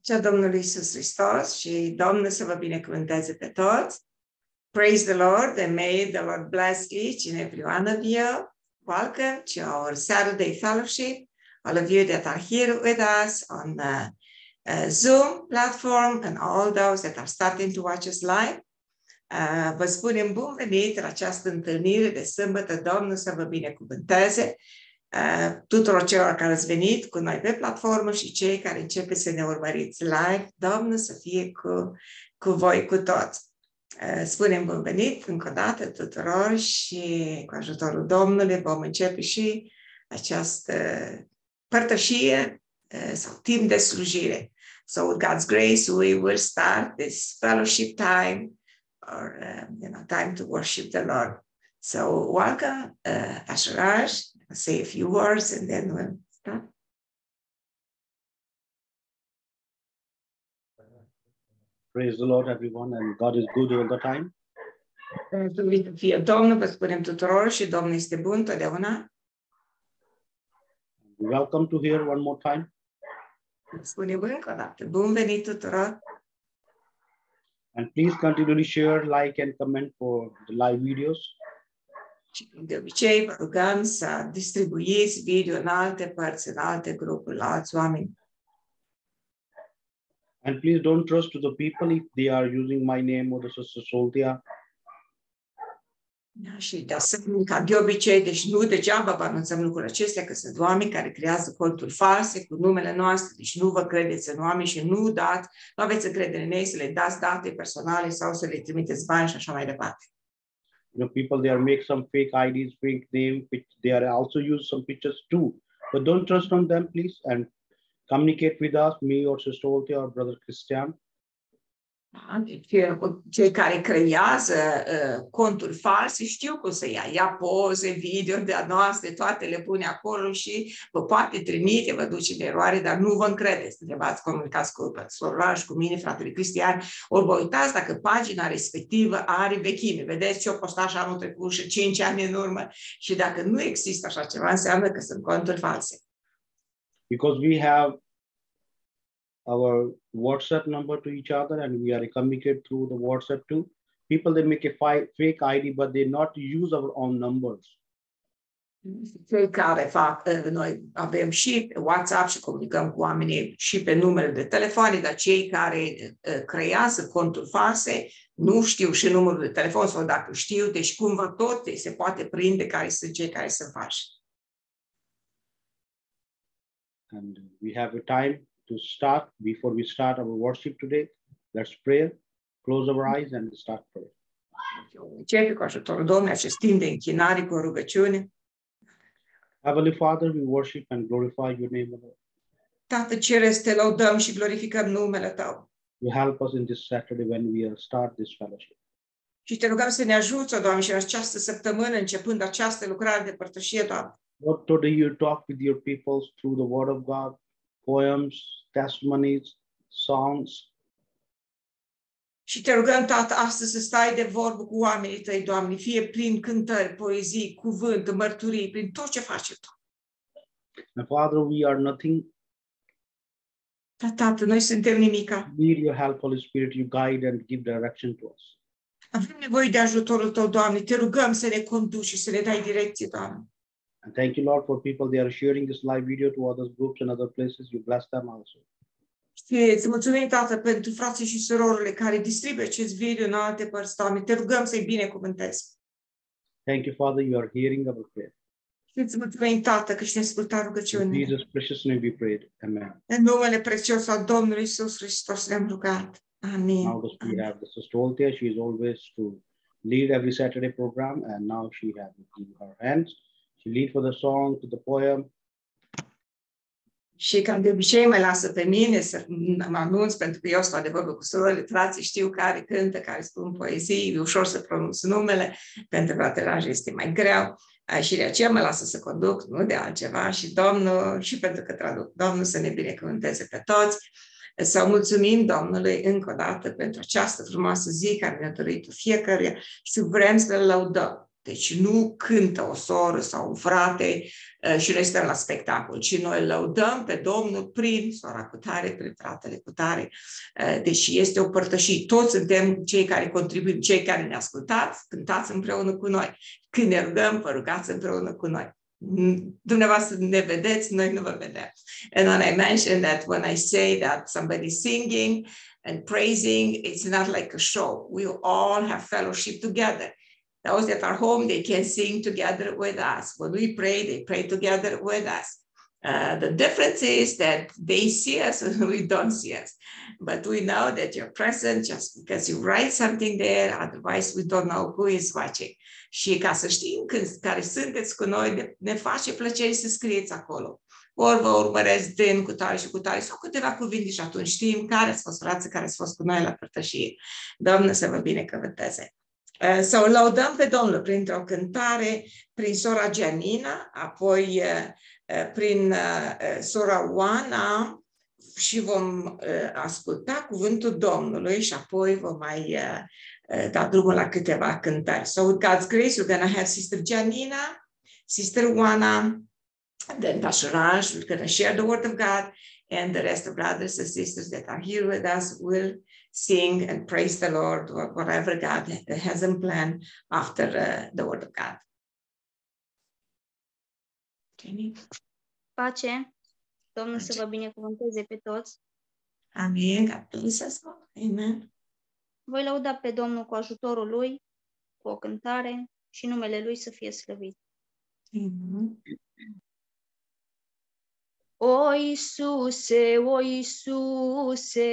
Cea Domnului Iisus Hristos și Domnul să vă binecuvânteze pe toți. Praise the Lord and may the Lord bless each and every one of you. Welcome to our Saturday fellowship. All of you that are here with us on the Zoom platform and all those that are starting to watch us live. Vă spunem bun venit la această întâlnire de sâmbătă. Domnul să vă binecuvânteze. Tuturor celor care ați venit cu noi pe platformă și cei care începeți să ne urmăriți live, Domnul să fie cu voi cu toți. Spunem bun venit încă o dată tuturor și cu ajutorul Domnului vom începe și această părtășie sau timp de slujire. So with God's grace we will start this fellowship time or time to worship the Lord. So welcome, Pastor Raj. I'll say a few words and then we'll start. Praise the Lord, everyone, and God is good all the time. Mulțumit să fie Domnul, vă spunem tuturor și Domnul este bun totdeauna. Welcome to here one more time. Spunem încă o dată, bun venit tuturor. And please continually share, like, and comment for the live videos. Și de obicei vă rugăm să distribuiți video în alte părți, în alte grupuri, la alți oameni. And please don't trust to the people if they are using my name or the Sister Soltia. Da, și de asemenea, ca de obicei, deci nu degeaba vă anunțăm lucrurile acestea, că sunt oameni care creează conturi false cu numele noastre, deci nu vă credeți în oameni și nu aveți încredere în ei să le dați date personale sau să le trimiteți bani și așa mai departe. You know, people, they are make some fake IDs, fake name, which they are also use some pictures too. But don't trust on them, please, and communicate with us, me or Sister Soltia or Brother Christian. Da? Deci, cei care creează conturi false știu cum să ia poze, video de-a noastre, toate le pune acolo și vă poate trimite, vă duce în eroare, dar nu vă încredeți. Întrebați, comunicați cu Soraj, cu mine, fratele Cristian, ori vă uitați dacă pagina respectivă are vechime. Vedeți ce-o postat și anul trecut și 5 ani în urmă și dacă nu există așa ceva, înseamnă că sunt conturi false. Because we have our WhatsApp number to each other and we are communicate through the WhatsApp too. People, they make a fake ID, but they not use our own numbers. Cei care fac, noi avem și WhatsApp și comunicăm cu oamenii și pe numere de telefoane, dar cei care creează conturi false nu știu și numărul de telefon sau dacă știu, deci cumva tot se poate prinde care sunt cei care sunt falși. And we have a time to start. Before we start our worship today, let's pray, close our eyes and start praying. Începe cu ajutorul Domnului acest timp de închinare cu o rugăciune. Heavenly Father, we worship and glorify your name, Lord. Tată Ceresc, te lăudăm și glorificăm numele Tău. You help us in this Saturday when we start this fellowship. Și te rugăm să ne ajuți, Doamne, și în această săptămână, începând această lucrare de părtășie, Doamne. Lord, today you talk with your people through the word of God, poems, testimonies, songs. Și te rugăm, Tată, astăzi să stai de vorbă cu oamenii Tăi, Doamne, fie prin cântări, poezii, cuvânt, mărturii, prin tot ce faci Tu. And Father, we are nothing. Tată, noi suntem nimica. Need your help, Holy Spirit, you guide and give direction to us. Avem nevoie de ajutorul Tău, Doamne, te rugăm să ne conduci și să ne dai direcție, Doamne. And thank you, Lord, for people, they are sharing this live video to other groups and other places. You bless them also. Și îți mulțumim, Tată, pentru frații și surorile care distribuie acest video în alte părți, Doamne. Te rugăm să-i binecuvântezi. Thank you, Father, you are hearing our prayer. Și îți mulțumim, Tată, că și-ne ascultat In rugăciunile. Jesus' precious name we prayed. Amen. În numele prețios al Domnului Iisus Hristos ne-am rugat. Amin. Now we have the Sister Soltia. She is always to lead every Saturday program, and now she has it in her hands. She lead for the song, to the poem. Și ca de obicei mă lasă pe mine să mă anunț, pentru că eu stau de vorbă cu surorile, frații știu care cântă, care spun poezii, e ușor să pronunț numele, pentru că la este mai greu. Și de aceea mă lasă să conduc, nu de altceva, și Domnul, și pentru că traduc, Domnul să ne binecuvânteze pe toți. Să mulțumim Domnului încă o dată pentru această frumoasă zi care ne-a dăruit fiecare și vrem să-L lăudăm. Deci nu cântă o soră sau un frate și noi stăm la spectacol, ci noi lăudăm pe Domnul prin sora cu tare, prin fratele cu tare. Deci este o părtășie. Toți suntem cei care contribuim, cei care ne ascultați, cântați împreună cu noi. Când ne rugăm, vă rugați împreună cu noi. Dumneavoastră ne vedeți, noi nu vă vedem. And when I mentioned that, when I say that somebody's singing and praising, it's not like a show. We all have fellowship together. Those that are home, they can sing together with us. When we pray, they pray together with us. The difference is that they see us and we don't see us. But we know that you're present just because you write something there, otherwise we don't know who is watching. Și ca să știm care sunteți cu noi, ne face plăcere să scrieți acolo. Ori vă urmăresc din cu tare și cu tare sau câteva cuvinte și atunci știm care ați fost frații, care ați fost cu noi la părtășie. Doamne să vă binecuvânteze! Să o laudăm pe Domnul printr-o cântare prin sora Gianina, apoi prin sora Oana și vom asculta cuvântul Domnului și apoi vom mai da drumul la câteva cântări. So with God's grace, we're going to have Sister Gianina, Sister Oana, then Pastor Raj, we're going to share the Word of God, and the rest of brothers and sisters that are here with us will sing and praise the Lord, or whatever God has in plan after the Word of God. Jenny? Pace. Domnul să vă binecuvânteze pe toți. Amin. God bless us all. Amen. Voi lăuda pe Domnul cu ajutorul Lui, cu o cântare și numele Lui să fie slăvit. Amen. O Iisuse, o Iisuse,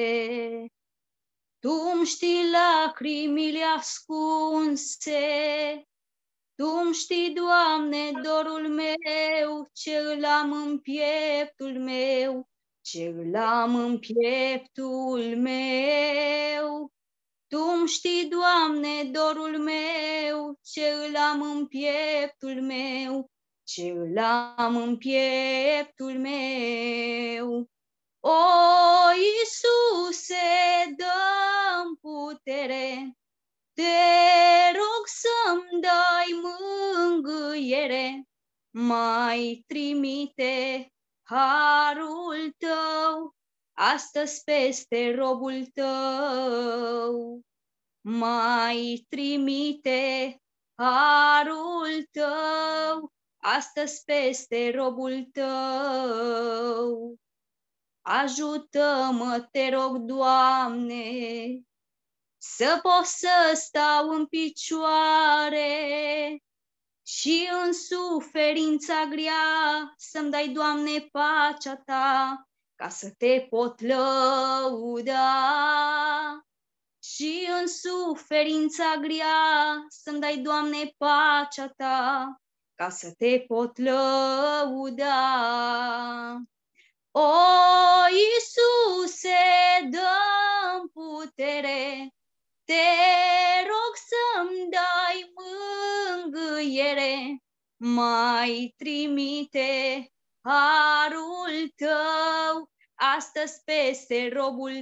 Tu-mi știi lacrimile ascunse, Tu-mi știi, Doamne, dorul meu, ce îl am în pieptul meu, ce îl am în pieptul meu. Tu-mi știi, Doamne, dorul meu, ce îl am în pieptul meu, ce îl am în pieptul meu. O, Iisuse, dă-mi putere, te rog să-mi dai mângâiere, mai trimite harul Tău astăzi peste robul Tău. Mai trimite harul Tău astăzi peste robul Tău. Ajută-mă, te rog, Doamne, să pot să stau în picioare și în suferința grea să-mi dai, Doamne, pacea Ta, ca să te pot lăuda. Și în suferința grea să-mi dai, Doamne, pacea Ta, ca să te pot lăuda. O, Iisuse, dă-mi putere, te rog să-mi dai mângâiere, mai trimite harul Tău astăzi peste robul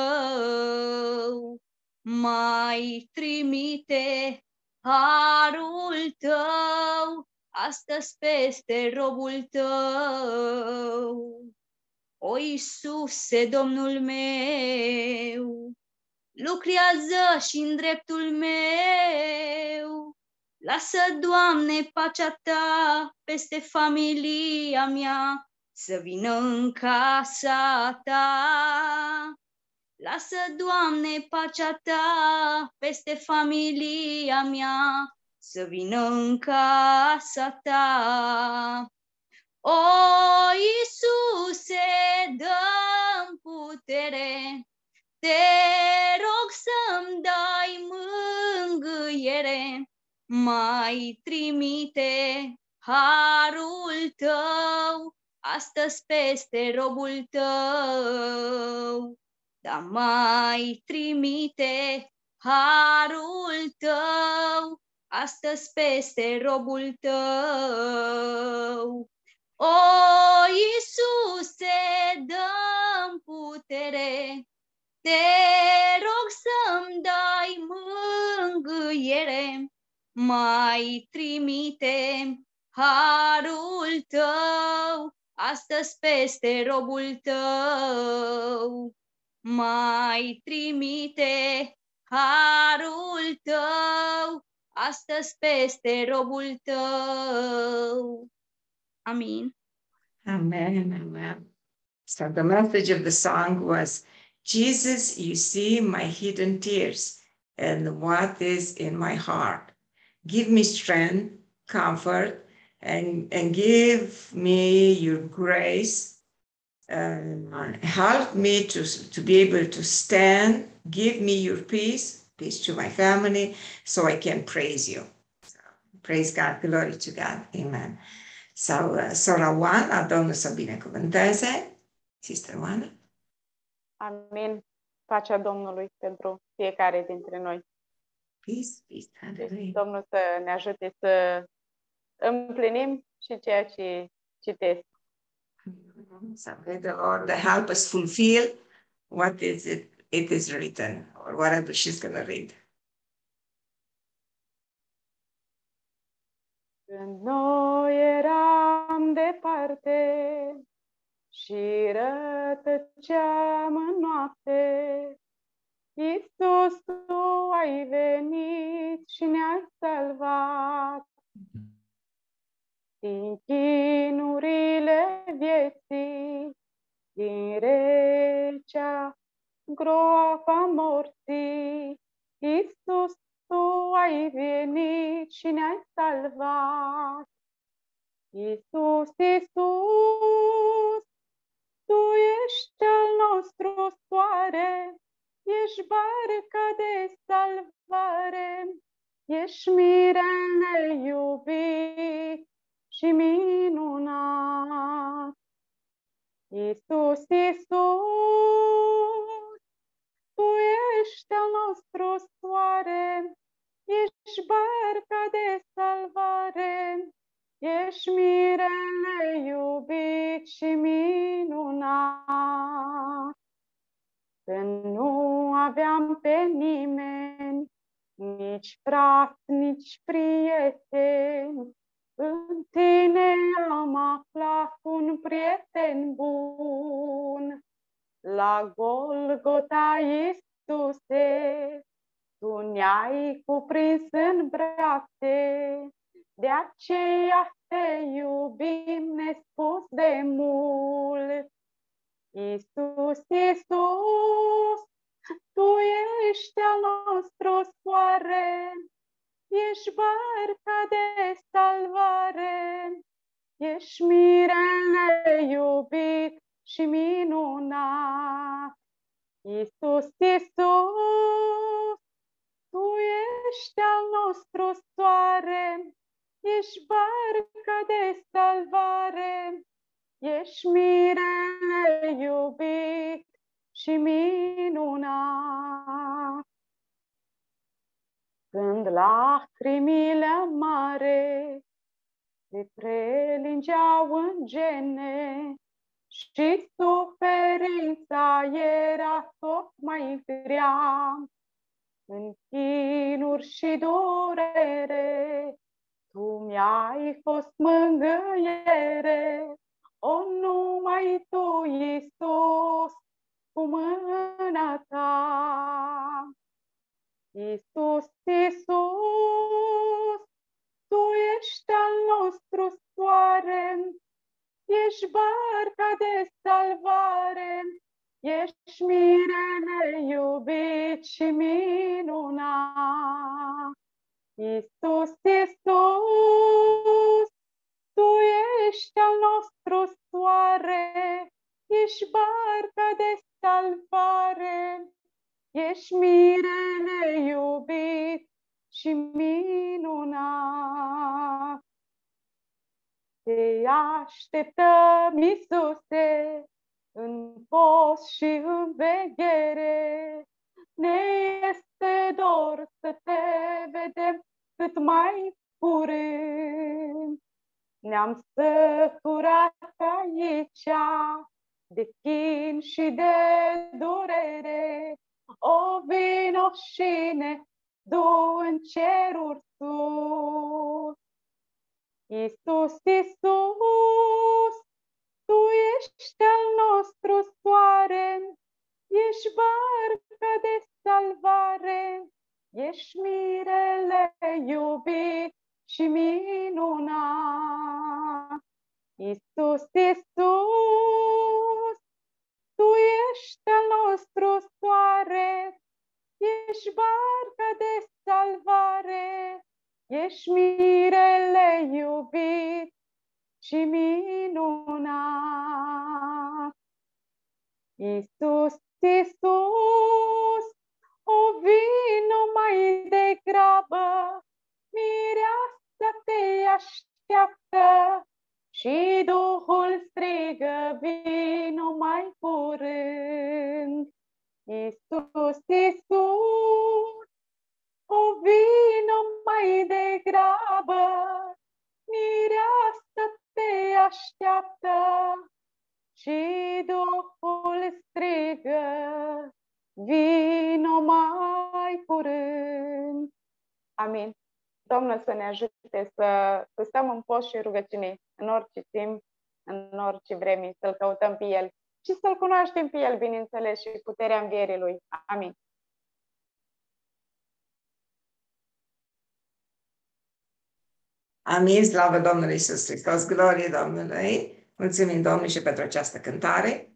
Tău. Mai trimite harul Tău astăzi peste robul Tău. O, Iisuse, Domnul meu, lucrează și-n dreptul meu. Lasă, Doamne, pacea Ta peste familia mea, să vină în casa Ta. Lasă, Doamne, pacea Ta peste familia mea, să vină în casa Ta. O, Iisuse, dă-mi putere, te rog să-mi dai mângâiere, mai trimite harul Tău astăzi peste robul Tău. Da, mai trimite harul Tău astăzi peste robul Tău. O, Iisuse, dă-mi putere, te rog să-mi dai mângâiere, mai trimite harul tău astăzi peste robul tău. Mai trimite harul tău astăzi peste robul tău. Amin. Amen, amen. So the message of the song was, Jesus, you see my hidden tears and what is in my heart. Give me strength, comfort, and give me your grace. Help me to be able to stand. Give me your peace to my family, so I can praise you. So, praise God, glory to God. Amen. Sau sora Oana, Domnul să binecuvânteze. Sister Oana. Amin. Pacea Domnului pentru fiecare dintre noi. Peace, peace, hallelujah. Domnul să ne ajute să împlinim și ceea ce citesc. So may the Lord help us fulfill what is it is written, or whatever she's going to read. Când noi eram departe și rătăceam în noapte, Iisus, Tu ai venit și ne-ai salvat. Din chinurile vieții, din recea groapa morții, Iisus, Tu ai venit și ne-ai salvat. Iisus, Iisus, Tu ești al nostru soare, ești barca de salvare, ești mirele iubit și minunat. Iisus, Iisus, Tu ești al nostru soare, ești barca de salvare, ești mirele iubit și minunat. Când nu aveam pe nimeni, nici frați, nici prieteni, în Tine am aflat un prieten bun. La Golgota, Iisuse, Tu ne-ai cuprins în brațe, de aceea Te iubim nespus de mult. Iisus, Iisus, Tu ești al nostru soare, ești barca de salvare, ești mirele iubit și minunat. Iisus, Iisus, Tu ești al nostru soare, ești barca de salvare, ești mirele iubit și minunat. Când lacrimile mare se prelingeau în gene și suferința era tot mai grea, în chinuri și durere, Tu mi-ai fost mângâiere. O, numai Tu, Iisus, cu mâna Ta. Iisus, Iisus, Tu ești al nostru soare, ești barca de salvare, ești mirele iubit și minunat. Iisus, Iisus, Tu ești al nostru soare, ești barca de salvare, ești mirele iubit și minunat. Te așteptăm, Iisuse, în post și în veghere. Ne este dor să Te vedem cât mai curând. Ne-am săturat aici de chin și de durere. O, vino și ne du în ceruri sus. Iisus, Iisus, Tu ești al nostru soare, ești barca de salvare, ești mirele iubit și minunat. Iisus, Iisus, Tu ești al nostru soare, ești barca de salvare, ești mirele iubit și minunat. Iisus, Iisus, o vino mai degrabă, mireasa te așteaptă și Duhul strigă, vino mai curând. Iisus, Iisus, o vino mai degrabă, mireasa te așteaptă și Duhul strigă, vino mai curând. Amin. Domnul să ne ajute să stăm în post și rugăciune în orice timp, în orice vreme, să-L căutăm pe El și să-L cunoaștem pe El, bineînțeles, și puterea învierii Lui. Amin. Amin, slavă Domnului Iisus Hristos, glorie Domnului. Mulțumim Domnului și pentru această cântare.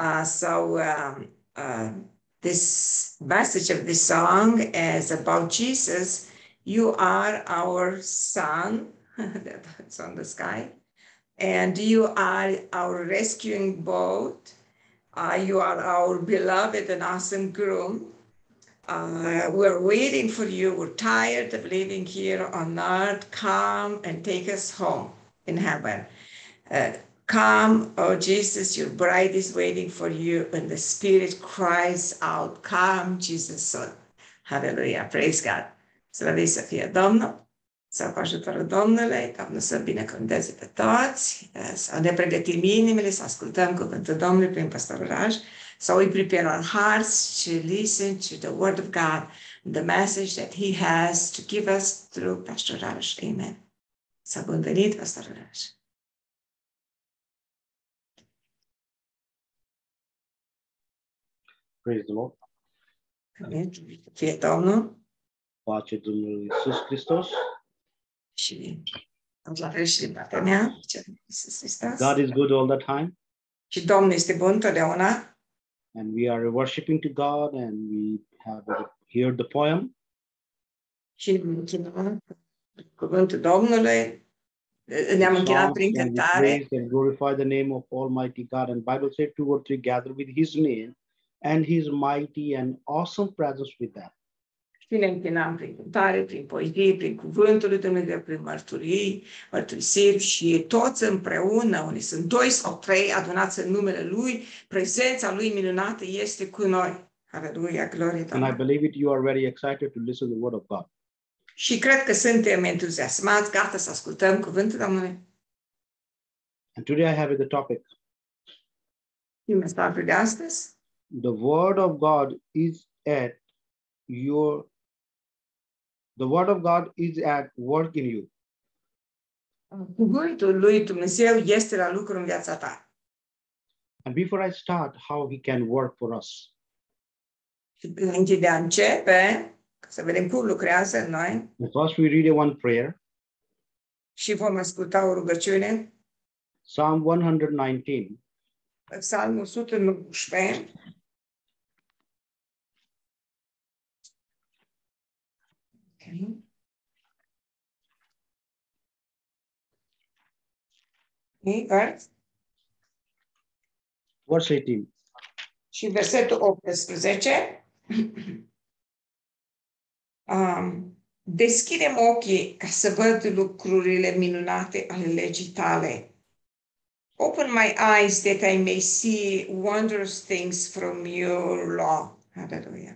This message of this song is about Jesus. You are our sun, that's on the sky, and you are our rescuing boat. You are our beloved and awesome groom. We're waiting for you. We're tired of living here on earth. Come and take us home in heaven. Come, oh Jesus, your bride is waiting for you. And the Spirit cries out, come, Jesus, Son. Hallelujah, praise God. Slăvit să fie Domnul, să cu ajutorul Domnului, Domnul să binecuvânteze pe toți, să ne pregătim inimile, să ascultăm cuvântul Domnului prin pastorul Raj. So we prepare our hearts to listen to the word of God, the message that he has to give us through Pastor Raj. Amen. S-a bun venit, Pastor Raj. Praise the Lord. Amen. Fie Domnul Pace Domnului Iisus Hristos. și la fel și din partea mea, Iisus Hristos. God is good all the time. Și Domnul este bun totdeauna. And we are worshiping to God, and we have heard the poem. Și ne-am închinat cuvântul Domnului, ne-am închinat prin cântare. Praise and glorify the name of Almighty God. And Bible says 2 or 3 gather with His name, and His mighty and awesome presence with them. Și ne închinam prin cântare, prin poezie, prin cuvântul lui Dumnezeu, prin mărturisiri și toți împreună, unde sunt 2 sau 3 adunați în numele Lui, prezența Lui minunată este cu noi. Aleluia, glorie Domnului. And I believe it, you are very excited to listen to the word of God. Și cred că suntem entuziasmați, gata să ascultăm cuvântul Domnului. And today I have the topic. Și mesajul de astăzi. The word of God is at work in you. Cuvântul lui Dumnezeu este la lucru în viața ta. And before I start, how He can work for us. Și înainte de a începe, să vedem cum lucrează în noi. And first we read one prayer. Și vom asculta o rugăciune. Psalm 119. Psalmul 119. Okay. Verse 18. Și versetul 18. Deschide-mi ochii ca să văd lucrurile minunate ale legii tale. Open my eyes that I may see wondrous things from your law. Hallelujah.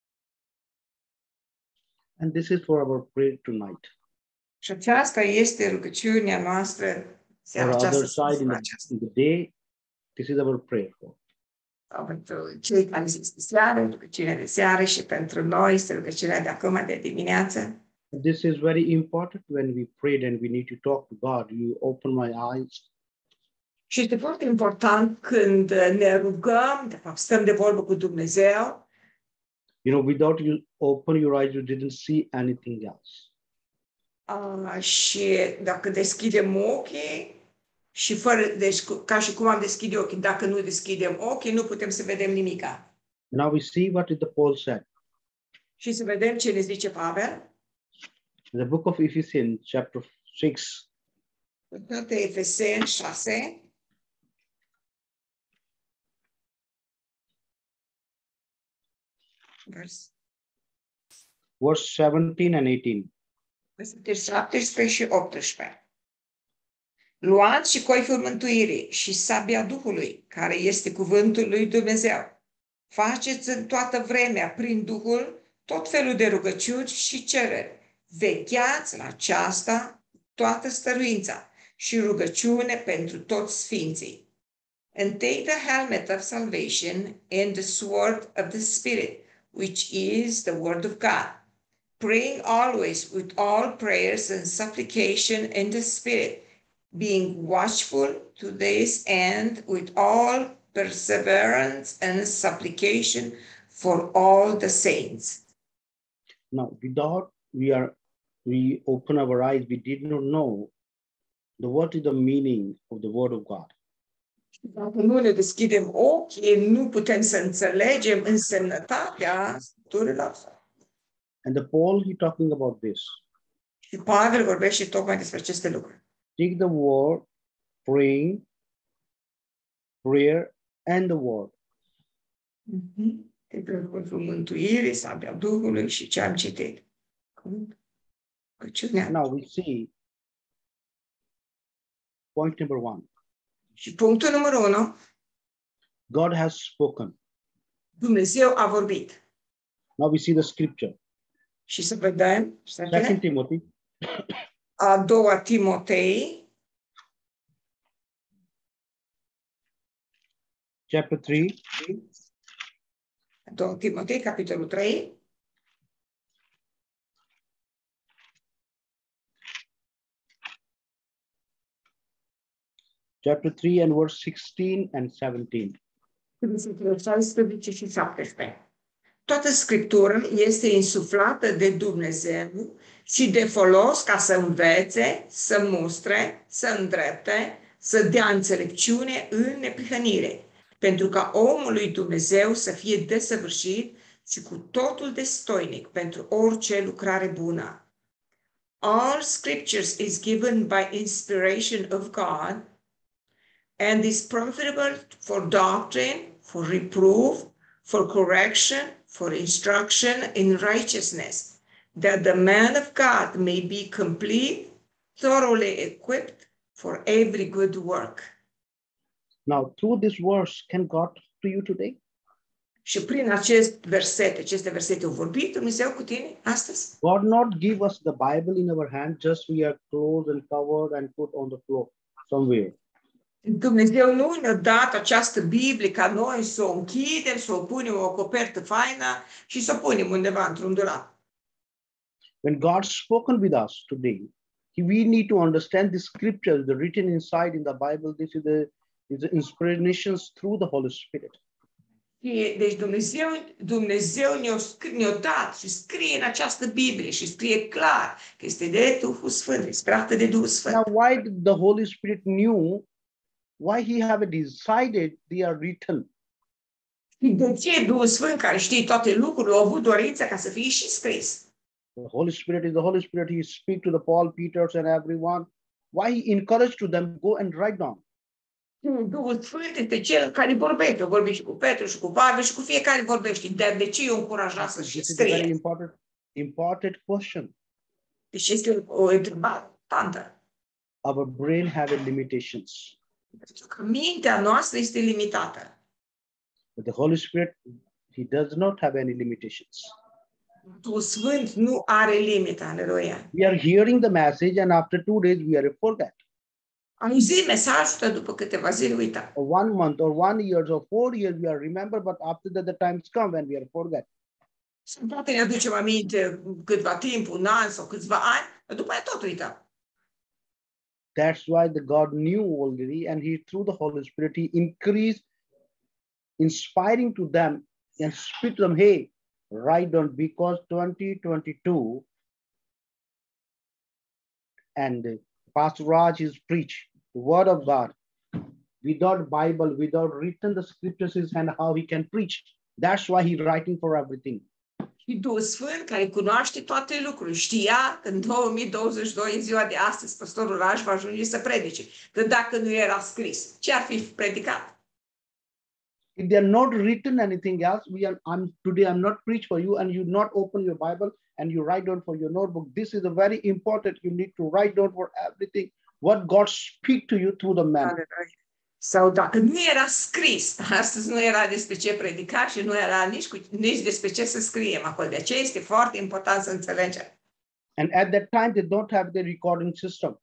And this is for our prayer tonight. Și aceasta este rugăciunea noastră. On the other side, in the day, this is our prayer. pentru cei care sunt seară, rugăciunea de seară și pentru noi este rugăciunea de acum de dimineață. This is very important when we prayed and we need to talk to God. You open my eyes. Și este foarte important când ne rugăm, de fapt stăm de vorbă cu Dumnezeu. You know, without you open your eyes, you didn't see anything else. Și dacă deschidem ochii, și fără, deci ca și cum am deschide ochii, dacă nu deschidem ochii, nu putem să vedem nimica. Now we see what the Paul said. Și să vedem ce ne zice Pavel. In the book of Ephesians, chapter 6, Cartea Efeseni 6. Verse 17 and 18. Versetele 17 și 18. Luați și coiful mântuirii și sabia Duhului, care este cuvântul lui Dumnezeu. Faceți în toată vremea, prin Duhul, tot felul de rugăciuni și cereri. Vegheați la aceasta toată stăruința și rugăciune pentru toți sfinții. And take the helmet of salvation and the sword of the Spirit, which is the word of God, praying always with all prayers and supplication in the Spirit, being watchful to this end with all perseverance and supplication for all the saints. Now, without we open our eyes, we did not know what is the meaning of the word of God. Dacă nu ne deschidem ochii, nu putem să înțelegem însemnătatea scripturilor. And the Paul, he talking about this. Și Pavel vorbește tocmai despre aceste lucruri. Take the word, praying, prayer, and the word. Te cuvântul mântuirii, sabia Duhului și ce am citit. Now we see point number 1. Și punctul numărul 1. God has spoken. Dumnezeu a vorbit. Now we see the scripture. Și să vedem. 2 Timothy. A doua Timotei. Chapter 3. A doua Timotei, capitolul 3. Chapter 3 and verse 16 and 17. Versetele 16 și 17. Toată Scriptura este insuflată de Dumnezeu și de folos ca să învețe, să mustre, să îndrepte, să dea înțelepciune în neprihănire, pentru ca omul lui Dumnezeu să fie desăvârșit și cu totul destoinic pentru orice lucrare bună. All scriptures is given by inspiration of God and is profitable for doctrine, for reproof, for correction, for instruction in righteousness, that the man of God may be complete, thoroughly equipped for every good work. Now, through this verse, can God talk to you today? Și prin aceste versete au vorbit Dumnezeu cu tine astăzi? God not give us the Bible in our hand, just we are closed and covered and put on the floor somewhere. Dumnezeu nu ne-a dat această Biblie ca noi să o închidem, să o punem o copertă faină și să o punem undeva într-un dulap. When God spoken with us today, we need to understand the scriptures, the written inside in the Bible. This is the inspirations through the Holy Spirit. Deci Dumnezeu ne-a dat și scrie în această Biblie și scrie clar că este de Duhul Sfânt, inspirată de Duhul Sfânt. Now, why did the Holy Spirit knew? Why he have decided they are written? De ce Duhul Sfânt, care știe toate lucrurile, a avut dorința ca să fie și scris? The Holy Spirit is the Holy Spirit. He speak to the Paul, Peters, and everyone. Why he encouraged to them go and write down? Duhul Sfânt este cel care vorbește. Vorbește și cu Petru și cu Pavel și cu fiecare vorbește. Dar de ce eu încurajat să și This is a very scrie? important question. Deci este o întrebare importantă. Our brain have limitations, Pentru că mintea noastră este limitată. but the Holy Spirit, he does not have any limitations. Duhul Sfânt nu are limită, aleluia. We are hearing the message, and after 2 days we are forget. auzi mesajul după câteva zile, uita. Or 1 month or 1 year or 4 years we are remember, but after that the times come when we are forget. Sau poate ne aducem aminte câtva timp, un an sau câțiva ani, dar după aia tot uităm. That's why the God knew already, and he through the Holy Spirit he increased inspiring to them and speak to them, hey, write down, because 2022 and Pastor Raj is preach the word of God without Bible, without written the scriptures and how he can preach. That's why he's writing for everything. Și Duhul Sfânt, care cunoaște toate lucrurile, știa că în 2022, în ziua de astăzi, pastorul Raj va ajunge să predice. Că dacă nu era scris, ce ar fi predicat? If they are not written anything else, today I'm not preach for you, and you not open your Bible and you write down for your notebook. This is a very important. You need to write down for everything what God speak to you through the man. Sau dacă nu era scris, astăzi nu era despre ce predica și nu era nici despre ce să scriem acolo. De aceea este foarte important să înțelegem. And at that time, they don't have the recording system.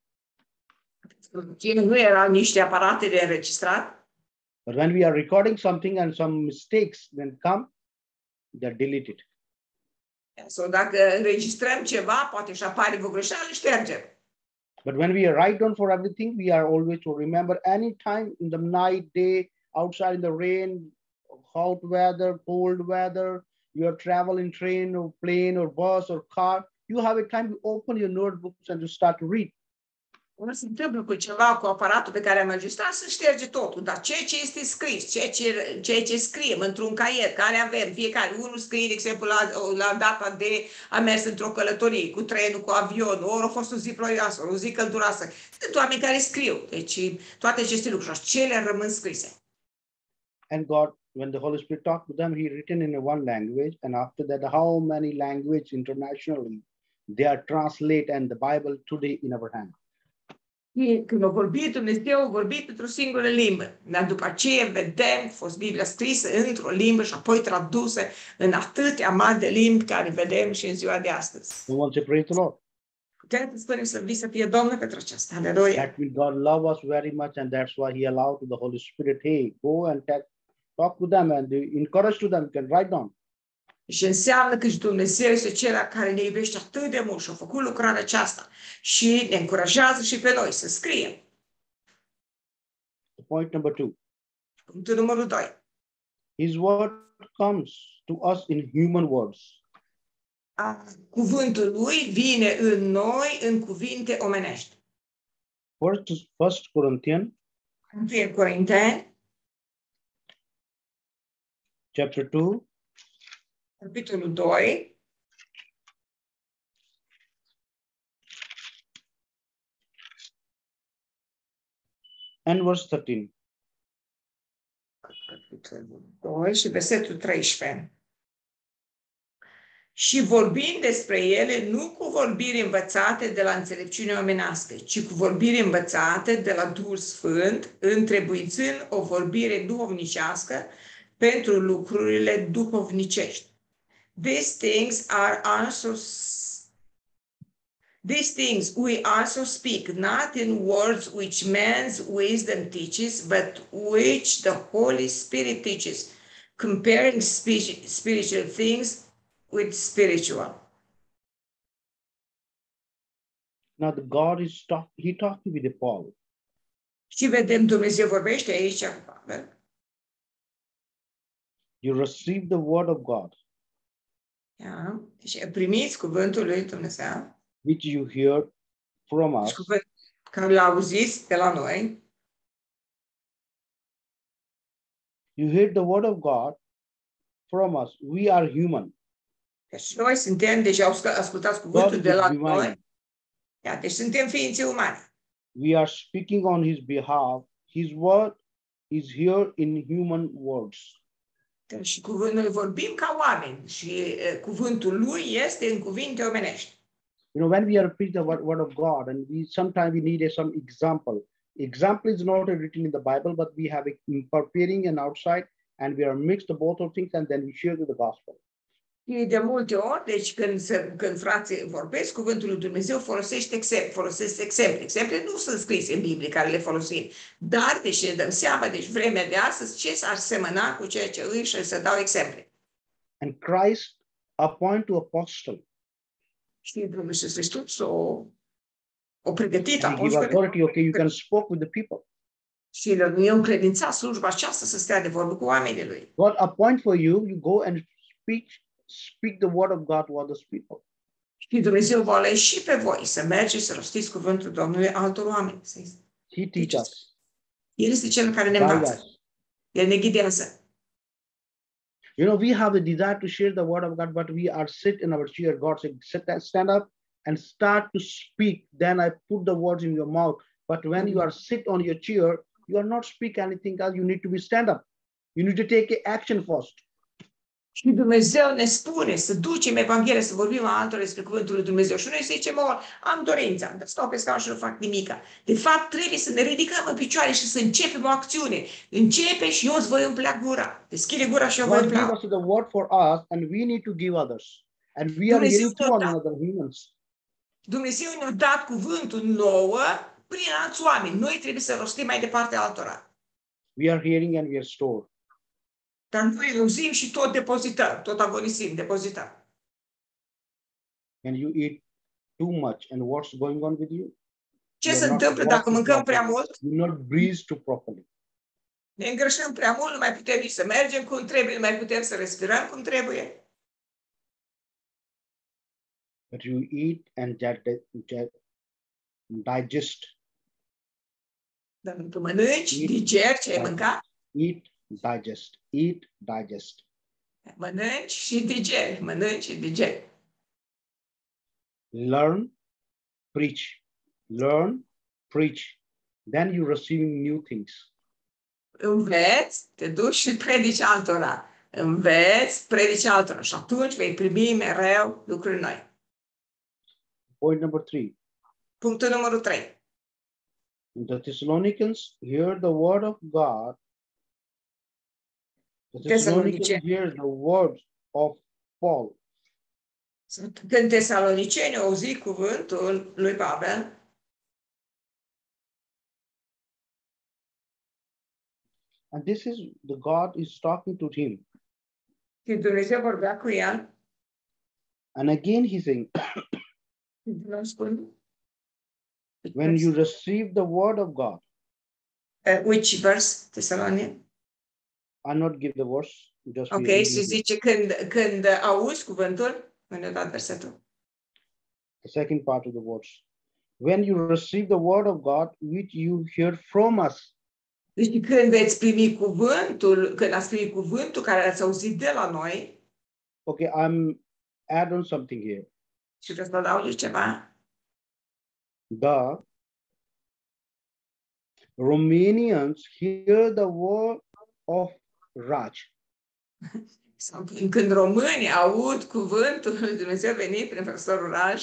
Nu erau niște aparate de înregistrat. But when we are recording something and some mistakes then come, they're deleted. Sau dacă înregistrăm ceva, poate și apare vreo greșeală, ștergem. But when we write down for everything, we are always to remember any time in the night, day, outside in the rain, hot weather, cold weather, you are traveling train or plane or bus or car, you have a time to open your notebooks and to start to read. Ori se întâmplă cu ceva, cu aparatul pe care am înregistrat, să șterge totul. Dar ceea ce este scris, ceea ce scriem într-un caiet, care avem fiecare, unul scrie, de exemplu, la data de a mers într-o călătorie, cu trenul, cu avionul, ori a fost o zi ploioasă, ori o zi călduroasă. Sunt oameni care scriu. Deci toate aceste lucruri, cele rămân scrise. And God, when the Holy Spirit talked to them, he written in one language, and after that, how many languages internationally they are translate and the Bible today in our hand. Când a vorbit Dumnezeu, a vorbit într-o singură limbă. Dar după aceea vedem, a fost Biblia scrisă într-o limbă și apoi tradusă în atâtea mari de limbi care vedem și în ziua de astăzi. We want to praise the Lord. Putem să spunem slăvit să fie Domnul pentru aceasta. Aleluia. That means God loves us very much, and that's why he allowed to the Holy Spirit, hey, go and talk to them and encourage to them, you can write down. Și înseamnă că și Dumnezeu este cel care ne iubește atât de mult și a făcut lucrarea aceasta și ne încurajează și pe noi să scriem. Point number 2. Punctul numărul 2. His word comes to us in human words. Cuvântul lui vine în noi în cuvinte omenești. First Corinthians 1 Corinteni, chapter 2, capitolul 2, and verse 13. Capitolul 2 și versetul 13. Și vorbind despre ele, nu cu vorbiri învățate de la înțelepciune omenească, ci cu vorbiri învățate de la Duhul Sfânt, întrebuințând o vorbire duhovnicească pentru lucrurile duhovnicești. These things we also speak, not in words which man's wisdom teaches, but which the Holy Spirit teaches, comparing spiritual things with spiritual. Now the God is he talking with Paul. Și vedem, Dumnezeu vorbește aici cu Pavel. You receive the word of God, Da? Deci primiți cuvântul lui Dumnezeu. which you hear from us. Deci cuvânt care l-a auzit de la noi. You hear the word of God from us. We are human. Deci noi suntem, deci ascultați God cuvântul is de la divine. noi. Da, deci suntem ființe umane. We are speaking on his behalf. His word is here in human words. Și noi vorbim ca oameni și cuvântul lui este în cuvinte omenești. You know, when we are preaching the word of God, and sometimes we need some example. Example is not written in the Bible, but we have a preparing and outside, and we are mixed the both of things, and then we share the gospel. Și de multe ori, deci când frații vorbesc, cuvântul lui Dumnezeu folosesc exemple. Exemple nu sunt scrise în Biblie care le folosim, dar deși ne dăm seama, deci vremea de astăzi, ce s-ar semăna cu ceea ce îi și să dau exemple. And Christ appoint to apostle. Și Domnul Iisus Hristos o pregătit And he give authority, okay, you can speak with the people. și le-a încredințat slujba aceasta să stea de vorbă cu oamenii lui. God appoint for you, you go and speak the word of God to others people. Și Dumnezeu vă alege și pe voi să mergeți să rostiți cuvântul Domnului altor oameni. He teach us. El este cel care ne învață. El ne ghidează. You know, we have a desire to share the word of God, but we are sit in our chair. God said, stand up and start to speak. Then I put the words in your mouth. But when you are sit on your chair, you are not speak anything else. You need to be stand up. You need to take action first. Și Dumnezeu ne spune să ducem Evanghelia, să vorbim altora despre cuvântul lui Dumnezeu. Și noi să zicem, am dorința, stau pe scaun și nu fac nimica. De fapt, trebuie să ne ridicăm în picioare și să începem o acțiune. Începe și eu îți voi împlea gura. Deschide gura și eu voi împlea. God gave us the word for us and we need to give others. And we are hearing through one another humans. Dumnezeu ne-a dat cuvântul nouă prin alți oameni. Noi trebuie să rostim mai departe altora. We are hearing and we are stored. Dar noi auzim și tot depozităm, tot agonisim, depozităm. And you eat too much and what's going on with you? Ce se întâmplă dacă mâncăm prea mult? You not breathe too properly. Ne îngrășăm prea mult, nu mai putem nici să mergem cum trebuie, nu mai putem să respirăm cum trebuie. But you eat and digest. Dar tu mănânci, digeri ce ai mâncat. Eat, digest. Eat, digest. Mănânci și digeri, mănânci și digeri. Learn, preach. Learn, preach. Then you receiving new things. Înveți, te duci și predici altora. Înveți, predici altora. Și atunci vei primi mereu lucruri noi. Point number 3. Punctul numărul 3. The Thessalonians hear the word of God. The Thessalonians hear the words of Paul. Când tesaloniceni au auzit cuvântul lui Pavel, and this is the God is talking to him. Și Dumnezeu vorbea cu el. And again he's saying, when you receive the word of God. Which verse, Thessalonian? I'll not give the verse. Just okay, și zice când auzi cuvântul, când dat versetul. The second part of the verse. When you receive the word of God, which you hear from us. Deci când veți primi cuvântul, când ați primit cuvântul care l-ați auzit de la noi. Okay, I'm add on something here. Și vreau să adaug ceva. The Romanians hear the word of Raj. Când românii aud cuvântul lui Dumnezeu venit prin profesorul Raj.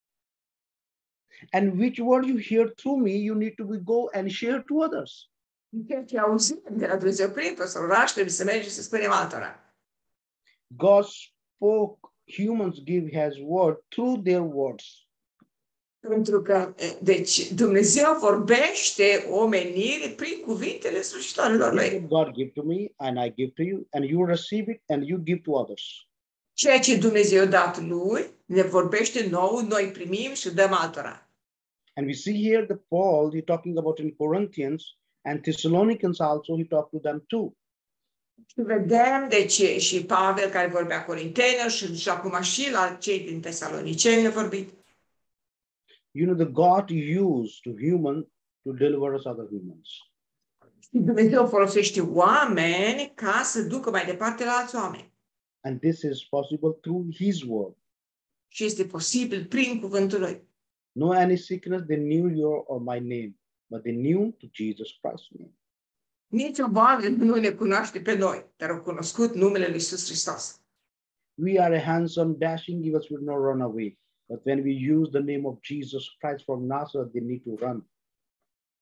And which word you hear through me, you need to go and share to others. Ceea ce auzim de la Dumnezeu prin profesorul Raj trebuie să mergem să spunem altora. God spoke, humans give his word through their words. Pentru că, deci, Dumnezeu vorbește omenire prin cuvintele slujitorilor lui. God give to me and I give to you and you receive it and you give to others. Ceea ce Dumnezeu a dat lui, ne vorbește nouă, noi primim și dăm altora. And we see here the Paul, he talking about in Corinthians and Thessalonians also, he talked to them too. Și vedem, deci, și Pavel care vorbea corintenilor și acum și la cei din Tesaloniceni ne vorbit. You know, the God used to human to deliver us other humans. Și Dumnezeu folosește oameni ca să ducă mai departe la alți oameni. And this is possible through his word. Și este posibil prin cuvântul lui. No any sickness, they knew your or my name, but they knew to Jesus Christ's name. Nici o boală nu ne cunoaște pe noi, dar au cunoscut numele lui Iisus Hristos. We are a handsome, dashing, give us will not run away. But when we use the name of Jesus Christ from Nazareth, they need to run.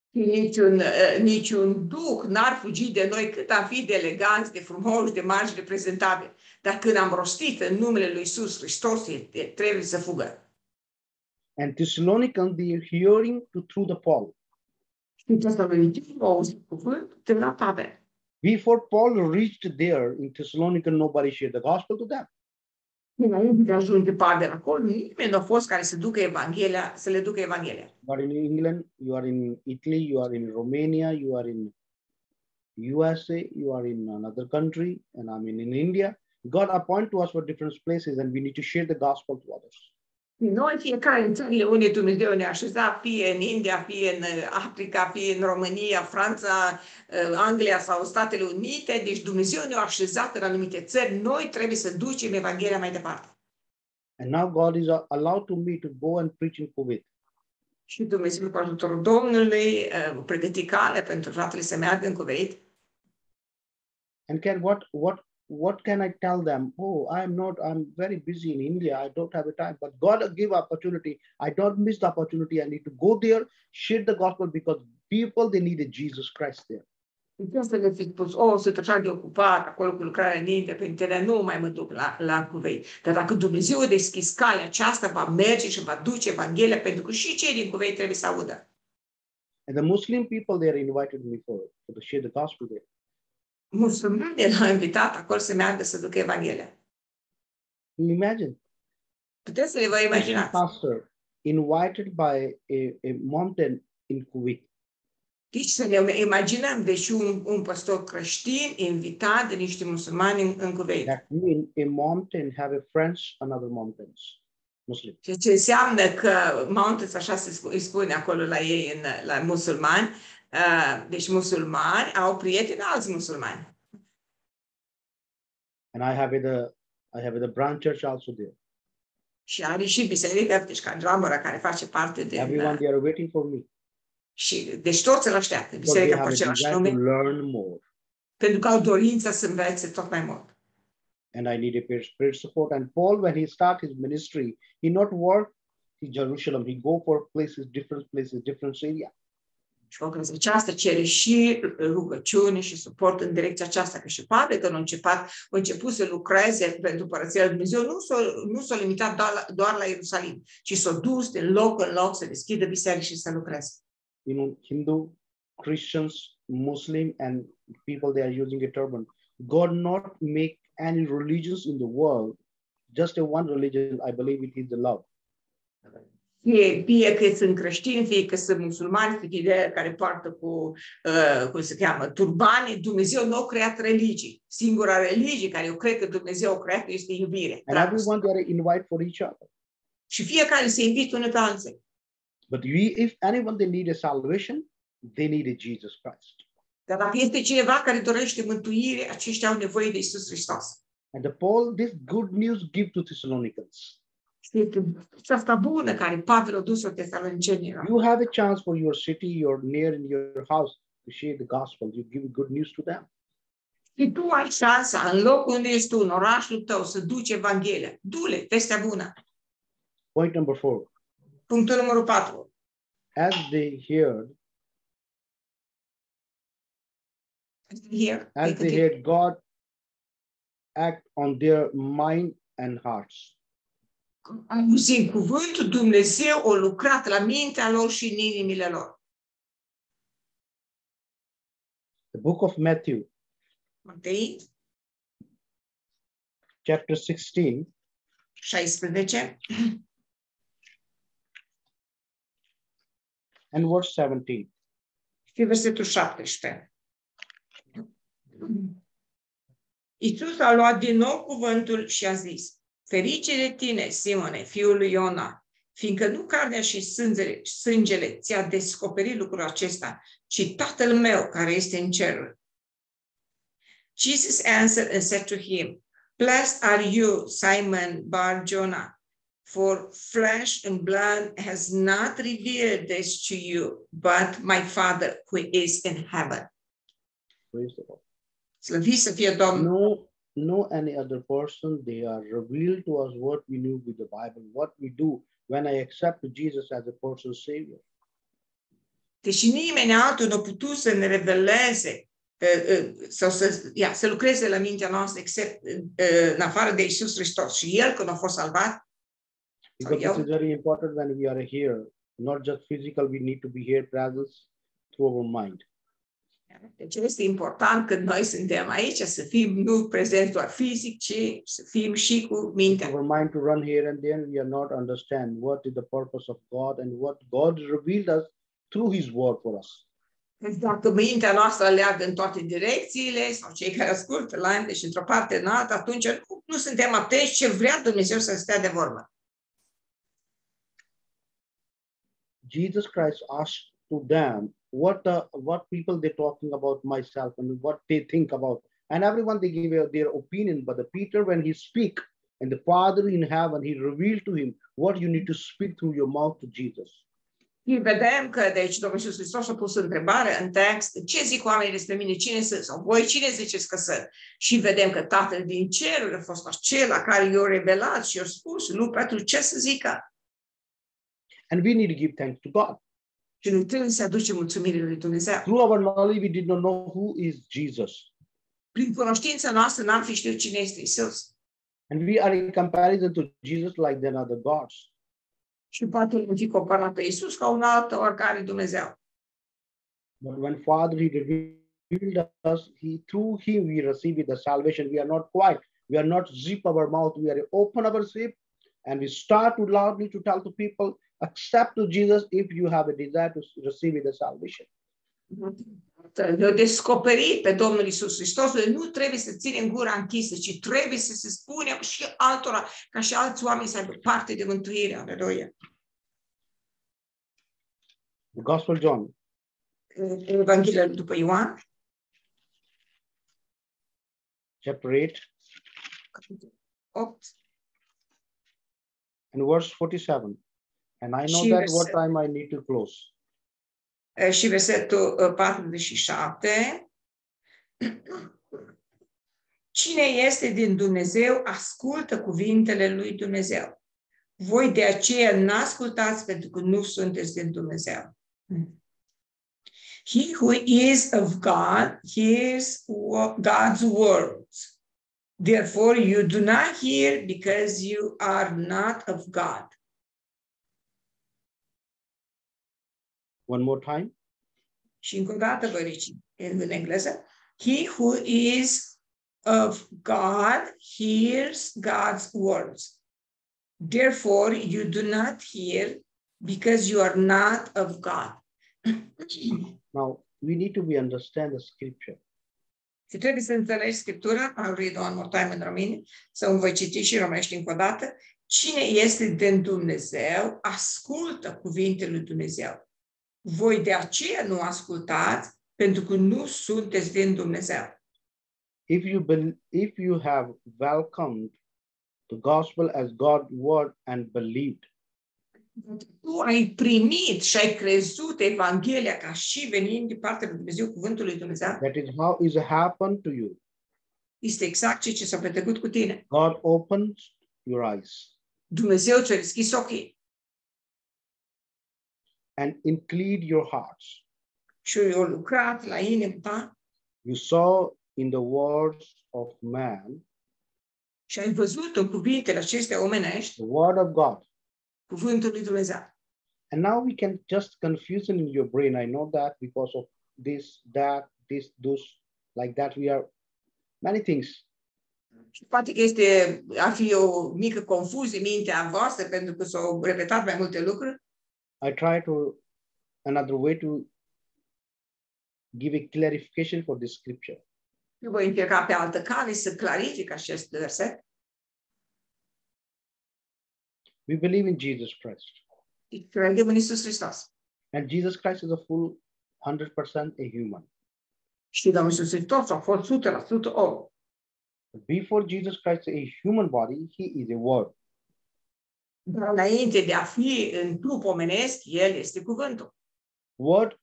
Niciun duh n-ar fugi de noi cât am fi de eleganți, de frumoși, de mari și de prezentabili. Dar când am rostit în numele lui Iisus Hristos, trebuie să fugă. And Thessalonians, they are hearing through the Paul. Și Tesalonicenii au auzit cuvânt de la Pavel. Before Paul reached there in Thessalonica, nobody shared the gospel to them. Înainte de a ajunge Pavel acolo, nimeni nu a fost care să ducă Evanghelia, să le ducă Evanghelia. You are in England, you are in Italy, you are in Romania, you are in USA, you are in another country, and I mean in India. God appointed us for different places, and we need to share the gospel to others. Noi, fiecare în țările unde Dumnezeu ne-a așezat, fie în India, fie în Africa, fie în România, Franța, Anglia sau Statele Unite, deci Dumnezeu ne-a așezat în anumite țări, noi trebuie să ducem Evanghelia mai departe. And now God is allowed to me to go and preach in Kuwait. Și Dumnezeu, cu ajutorul Domnului, pregăti cale pentru fratele să meargă în Kuwait. And what can I tell them? Oh, I'm very busy in India. I don't have the time. But God give opportunity. I don't miss the opportunity. I need to go there, share the gospel because people, they needed Jesus Christ there. Putem să le fi spus, sunt așa de ocupat acolo cu lucrarea în India, pe internet, nu mai mă duc la Kuwait. Dar dacă Dumnezeu a deschis calea aceasta, va merge și va duce Evanghelia, pentru că și cei din Kuwait trebuie să audă. And the Muslim people, they invited me for to share the gospel there. Musulmanii l-au invitat acolo să meargă să ducă Evanghelia. Imagine. Puteți să le vă imaginați. Pastor invited by a mountain in Kuwait. Deci să ne imaginăm, deci un pastor creștin invitat de niște musulmani în Kuwait. That means a mountain have a friends, another mountains, Muslim. Ce înseamnă că mountains, așa îi spune acolo la ei, la musulmani, deci musulmani au prieteni alți musulmani. And I have the branch church also there. Și are și biserica, deci ca Dramăra, care face parte din... Everyone, they are waiting for me. Și, deci toți îl așteaptă, biserica cu același nume, pentru că au dorința să învețe tot mai mult. And I need a spirit support. And Paul, when he started his ministry, he not work in Jerusalem. He go for different places, different areas. Și ocazia aceasta cere și rugăciune și suport în direcția aceasta, că și Pavel, când a început să lucreze pentru Împărăția lui Dumnezeu, nu s-a limitat doar la Ierusalim, ci s-a dus de loc în loc să deschidă biserici și să lucreze. You know, Hindu, Christians, Muslim, and people, they are using a turban. God not make any religions in the world, just a one religion. I believe it is the love. Fie că sunt creștini, fie că sunt musulmani, fie care poartă cum se cheamă, turbani, Dumnezeu nu a creat religii. Singura religie care eu cred că Dumnezeu a creat este iubire. And everyone they are invite for each other. Și fiecare se invită unul pe alții. But if anyone they need a salvation, they need a Jesus Christ. Dar dacă este cineva care dorește mântuire, aceștia au nevoie de Iisus Hristos. And Paul, this good news give to Thessalonians. Asta bună care Pavel a dus-o Tesalonicenilor. You have a chance for your city, your near in your house to share the gospel. You give good news to them. Și tu ai șansa, în locul unde ești tu, în orașul tău, să duci Evanghelia. Du-le, vestea bună. Point number 4. Punctul numărul 4. As they heard, God act on their mind and hearts. Auzind cuvântul, Dumnezeu a lucrat la mintea lor și în inimile lor. The book of Matthew, Matei, chapter 16, and verse 17. Și versetul 17. Iisus a luat din nou cuvântul și a zis: Ferice de tine, Simone, fiul lui Iona, fiindcă nu carnea și sângele ți-a descoperit lucrul acesta, ci Tatăl meu care este în cerul. Jesus answered and said to him, Blessed are you, Simon Bar-Jonah, for flesh and blood has not revealed this to you, but my Father who is in heaven. Praise the Lord. Slăvit să fie Domnul. No any other person, they are revealed to us what we knew with the Bible, what we do when I accept Jesus as a personal Savior. Deși nimeni altul nu a putut să ne reveleze sau să lucreze la mintea noastră în afară de Iisus Hristos. Și El, când a fost salvat, Because this is very important when we are here, not just physical, we need to be here presence through our mind. Deci este important când noi suntem aici să fim nu prezenți doar fizic, ci să fim și cu mintea. Our mind to run here and there, we are not understand what is the purpose of God and what God revealed us through His word for us. Dacă mintea noastră aleagă în toate direcțiile, sau cei care ascultă la deci într-o parte în alta, atunci nu suntem atenți ce vrea Dumnezeu să stea de vorbă. Jesus Christ asked to them what people they're talking about myself and what they think about, and everyone they give their opinion. But the Peter, when he speak, and the Father in heaven, he revealed to him what you need to speak through your mouth to Jesus. Și vedem că, deci, Domnul Iisus Hristos a pus întrebare în text, ce zic oamenii despre mine, cine sunt, sau voi cine ziceți că sunt? Și vedem că Tatăl din ceruri a fost acela care i-a revelat și i-a spus, nu pentru ce să zică. And we need to give thanks to God. Și noi trebuie să aducem mulțumire lui Dumnezeu. Through our knowledge, we did not know who is Jesus. Prin cunoștința noastră n-am fi știut cine este Iisus. And we are in comparison to Jesus like they're other gods. Și poate nu fi comparat pe Iisus ca un alt oricare Dumnezeu. But when Father, He revealed us, through Him we receive the salvation. We are not quiet. We are not zip our mouth. We are open our zip, and we start to loudly to tell to people, accept to Jesus if you have a desire to receive the salvation. Ne-a descoperit pe Domnul Iisus Hristos. Noi nu trebuie să ținem gura închisă, ci trebuie să se spunem și altora, ca și alți oameni să aibă parte de mântuire. Aleluia. The Gospel John. Evanghelia după Ioan. Chapter 8. 8. And verse 47. And I know that what time I need to close. Și versetul 47. Cine este din Dumnezeu, ascultă cuvintele lui Dumnezeu. Voi de aceea n-ascultați pentru că nu sunteți din Dumnezeu. He who is of God hears God's words. Therefore you do not hear because you are not of God. One more time. Și încă o dată vă recic în engleză. He who is of God hears God's words. Therefore, you do not hear because you are not of God. Now, we need to understand the scripture. Și trebuie să înțelegi Scriptura. I'll read one more time în români. Să voi citi și românești încă o dată. Cine este din Dumnezeu, ascultă cuvintele lui Dumnezeu. Voi de aceea nu ascultați, pentru că nu sunteți din Dumnezeu. If you have welcomed the gospel as God's word and believed, tu ai primit și ai crezut Evanghelia ca și venind din partea lui Dumnezeu, cuvântul lui Dumnezeu. That is how it happened to you. Este exact ce s-a petrecut cu tine. God opens your eyes. Dumnezeu ți-a deschis ochii. And include your hearts. Și eu lucrat la inima ta. You saw in the words of man. Și ai văzut în cuvintele acestea omenești. The word of God. Cuvântul lui Dumnezeu. And now we can just confusion in your brain. I know that because of this, that, this, those, like that. We are many things. Și poate că ar fi o mică confuzie în mintea voastră pentru că s-au repetat mai multe lucruri. I try to another way to give a clarification for this scripture. Eu voi încerca pe altă cale să clarific acest verset. We believe in Jesus Christ. Credem în Iisus Hristos. And Jesus Christ is a full 100% a human. Și Domnul Iisus Hristos a fost 100% om. Before Jesus Christ a human body, he is a word. Dar înainte de a fi în trup omenesc, el este cuvântul. Word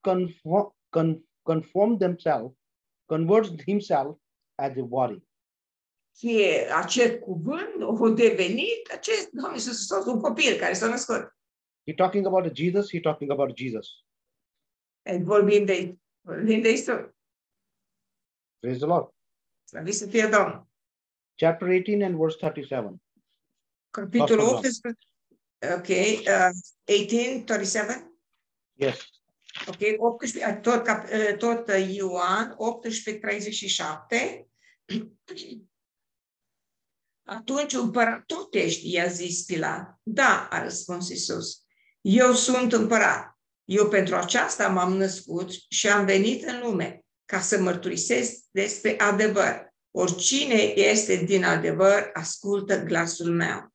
converts himself as a body. Și acest cuvânt a devenit acest Domnul Iisus Hristos, un copil care s-a născut. He talking about Jesus, he talking about Jesus. Vorbim de istorie. Praise the Lord. Slăvit să fie Domnul. Chapter 18 and verse 37. Capitolul Gospel 18. Ok. 18, 37. Yes. Ok. 18, tot Ioan 18, 37. Atunci împărat tot ești, i-a zis Pilat. Da, a răspuns Iisus. Eu sunt împărat. Eu pentru aceasta m-am născut și am venit în lume ca să mărturisesc despre adevăr. Oricine este din adevăr, ascultă glasul meu.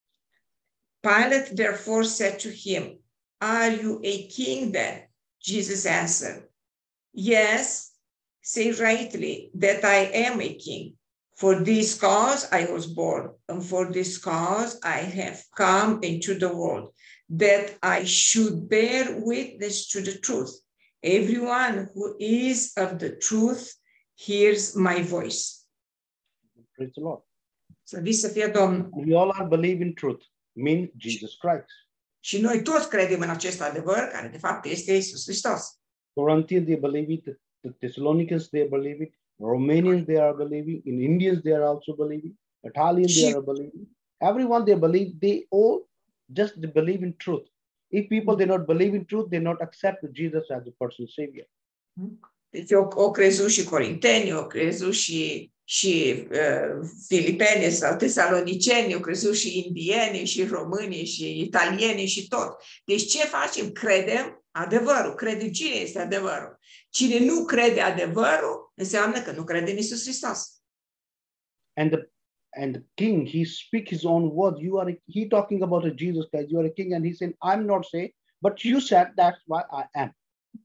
Pilate therefore said to him, Are you a king then? Jesus answered, Yes, say rightly that I am a king. For this cause I was born, and for this cause I have come into the world, that I should bear witness to the truth. Everyone who is of the truth hears my voice. Praise the Lord. Slăvit să fie Domnul. We all are believe in truth, mean Jesus Christ. Și noi toți credem în acest adevăr, care de fapt este Iisus Hristos. Corinthians, they believe it. The Thessalonians, they believe it. Romanians, they are believing. In Indians, they are also believing. Italians, they are believing. Everyone, they believe. They all just believe in truth. If people, they not believe in truth, they not accept Jesus as a personal savior. Deci o crezut și corintenii, o crezut și filipeni sau tesaloniceni, o crezut și indieni, și românii, și italieni, și tot. Deci ce facem? Credem adevărul. Credem cine este adevărul. Cine nu crede adevărul, înseamnă că nu crede în Iisus Hristos. And the king, he speak his own word. He talking about a Jesus Christ. You are a king, and he said, I'm not saying, but you said that's why I am.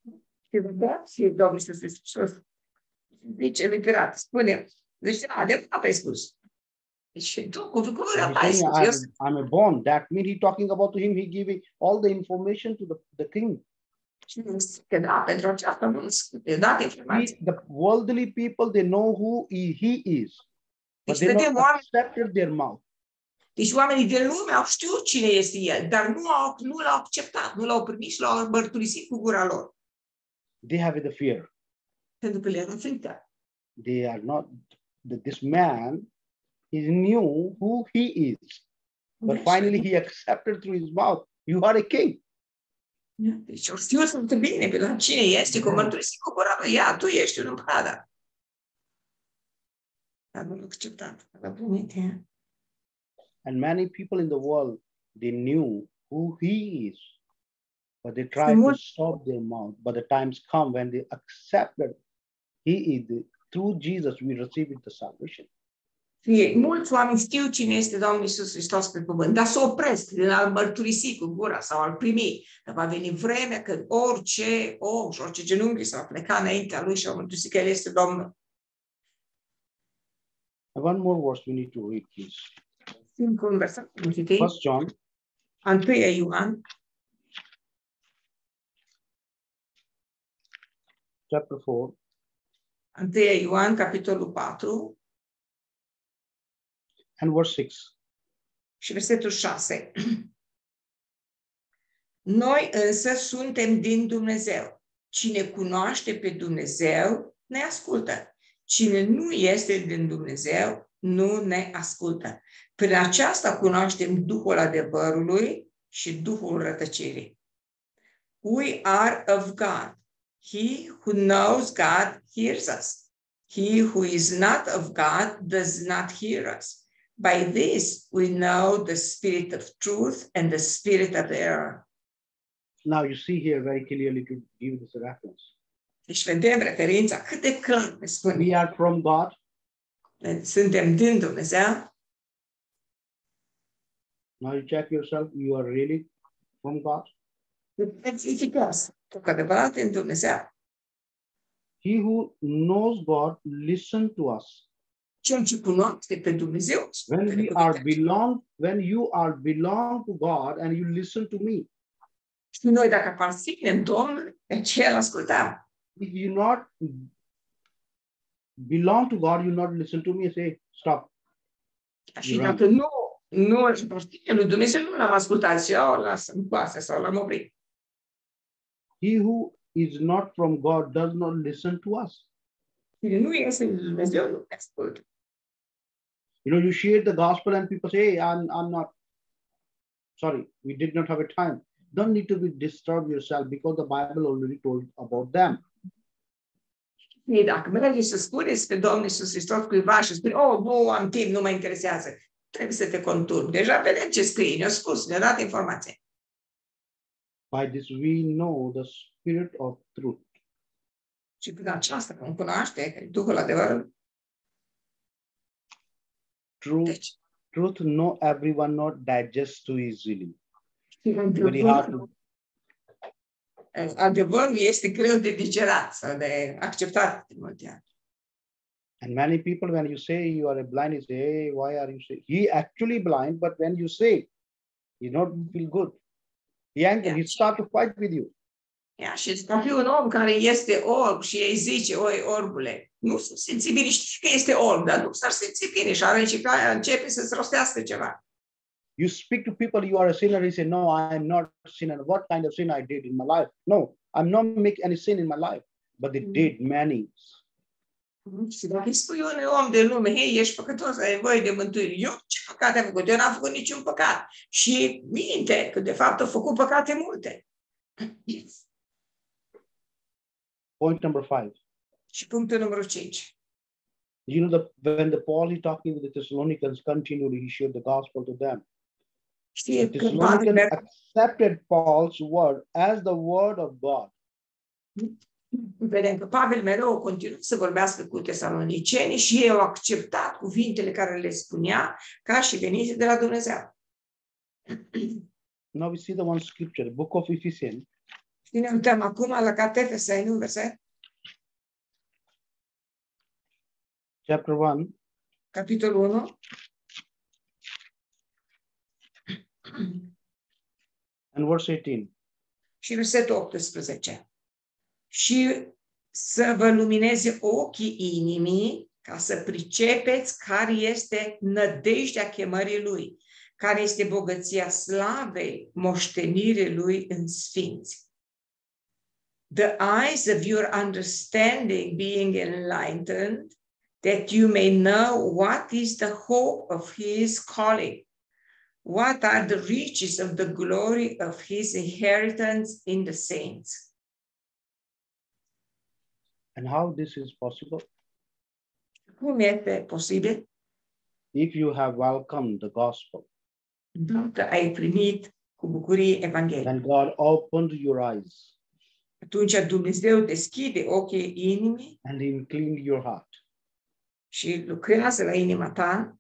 Și Domnul Iisus Hristos zice lui Pilat, spune, deci adevărat ai spus. Deci tu cu cuvântul ai spus. I'm born. That means he talking about to him, he giving all the information to the king. Că da, pentru aceasta nu dată informații. The worldly people, they know who he is. But Deci they vedem not accepted their mouth. Deci oamenii din lume au știut cine este el, dar nu l-au acceptat, nu l-au primit și l-au mărturisit cu gura lor. They have the fear. Pentru că le era frică. They are not, this man, he knew who he is. But finally he accepted through his mouth, you are a king. Deci o știu foarte bine pe la cine este, cu mărturisit cu gura lor. Ia, tu ești un împărat. Dar nu l-au acceptat, l-au primit. And many people in the world, they knew who he is. But they tried to stop their mouth. But the times come when they accepted he is through Jesus we receive the salvation. Mulți oameni știu cine este Domnul Iisus Hristos pe pământ, dar se opresc din a-L mărturisi cu gura sau a-L primi. Dar va veni vremea când orice om și orice genunchi s-au plecat înaintea Lui și au mărturisit că El este Domnul. One more verse we need to read, please. Un verset. 1 John. 1 Ioan. Chapter 4. 1 Ioan, capitolul 4. And verse 6. Și versetul 6. Noi însă suntem din Dumnezeu. Cine cunoaște pe Dumnezeu ne ascultă. Cine nu este din Dumnezeu nu ne ascultă. Prin aceasta cunoaștem Duhul adevărului și Duhul rătăcirii. We are of God. He who knows God hears us. He who is not of God does not hear us. By this we know the spirit of truth and the spirit of error. Now you see here very clearly to give this reference. Deci vedem referința cât de clar ne spune. We are from God. Suntem din Dumnezeu. Now you check yourself, you are really from God. Verificați că adevărat din Dumnezeu. He who knows God listen to us. Cel ce cunoaște pe Dumnezeu. When you are belong to God and you listen to me. Și noi dacă aparținem Domnului, de aceea îl ascultăm. If you not belong to God, you not listen to me and say, stop. Și dacă nu îl aparținem lui Dumnezeu, nu l-am ascultat și lasă-mi pasă sau l-am oprit. He who is not from God does not listen to us. Cine nu este de Dumnezeu, nu ne ascultă. You know, you share the gospel and people say, hey, I'm not, sorry, we did not have a time. Don't need to be disturb yourself because the Bible already told about them. Ei, dacă mergi să spui despre Domnul Iisus Hristos cuiva și spui, oh, nu am timp, nu mă interesează, trebuie să te conturbi. Deja vedem ce scrie, ne-a spus, ne-a dat informație. By this we know the spirit of truth. Și prin aceasta vom cunoaște că Duhul adevărului. Deci, Truth, no everyone not digest too easily. Very adevărul este greu de digerat sau de acceptat de multe ori. And many people, when you say you are a blind, you say, hey, why are you saying? He actually blind, but when you say, he not feel good. He start to fight with you. Și dacă e un om care este orb și ei zice, oi, orbule, nu s-ar simți bine, știi că este orb, dar nu s-ar simți bine și începe să-ți rostească ceva. You speak to people, you are a sinner, he say, no, I am not a sinner. What kind of sin I did in my life? No, I'm not making any sin in my life, but they did many. Și dacă îi spui unui om de lume, hei, ești păcătos, ai voie de mântuire. Eu ce păcate am făcut? Eu n-am făcut niciun păcat. Și minte că de fapt au făcut păcate multe. Point number 5. Și punctul numărul 5. You know, when the Paul is talking with the Thessalonians, continually he shared the gospel to them. The Thessalonians accepted Paul's word as the word of God. Vedem că Pavel mereu continuă să vorbească cu tesalonicenii și ei au acceptat cuvintele care le spunea ca și venite de la Dumnezeu. Now we see the one scripture, book of Ephesians. Și ne uităm acum la cartea Efeseni, un verset. Chapter 1. Capitolul 1. And verse 18. Și versetul 18. Și să vă lumineze ochii inimii ca să pricepeți care este nădejdea chemării Lui, care este bogăția slavei moștenirii Lui în sfinți. The eyes of your understanding being enlightened, that you may know what is the hope of His calling, what are the riches of the glory of His inheritance in the saints. And how this is possible? Cum este posibil? If you have welcomed the gospel, Dacă ai primit cu bucurie Evanghelia, then God opened your eyes atunci Dumnezeu deschide ochii inimii and He cleaned your heart. și lucrează la inima ta.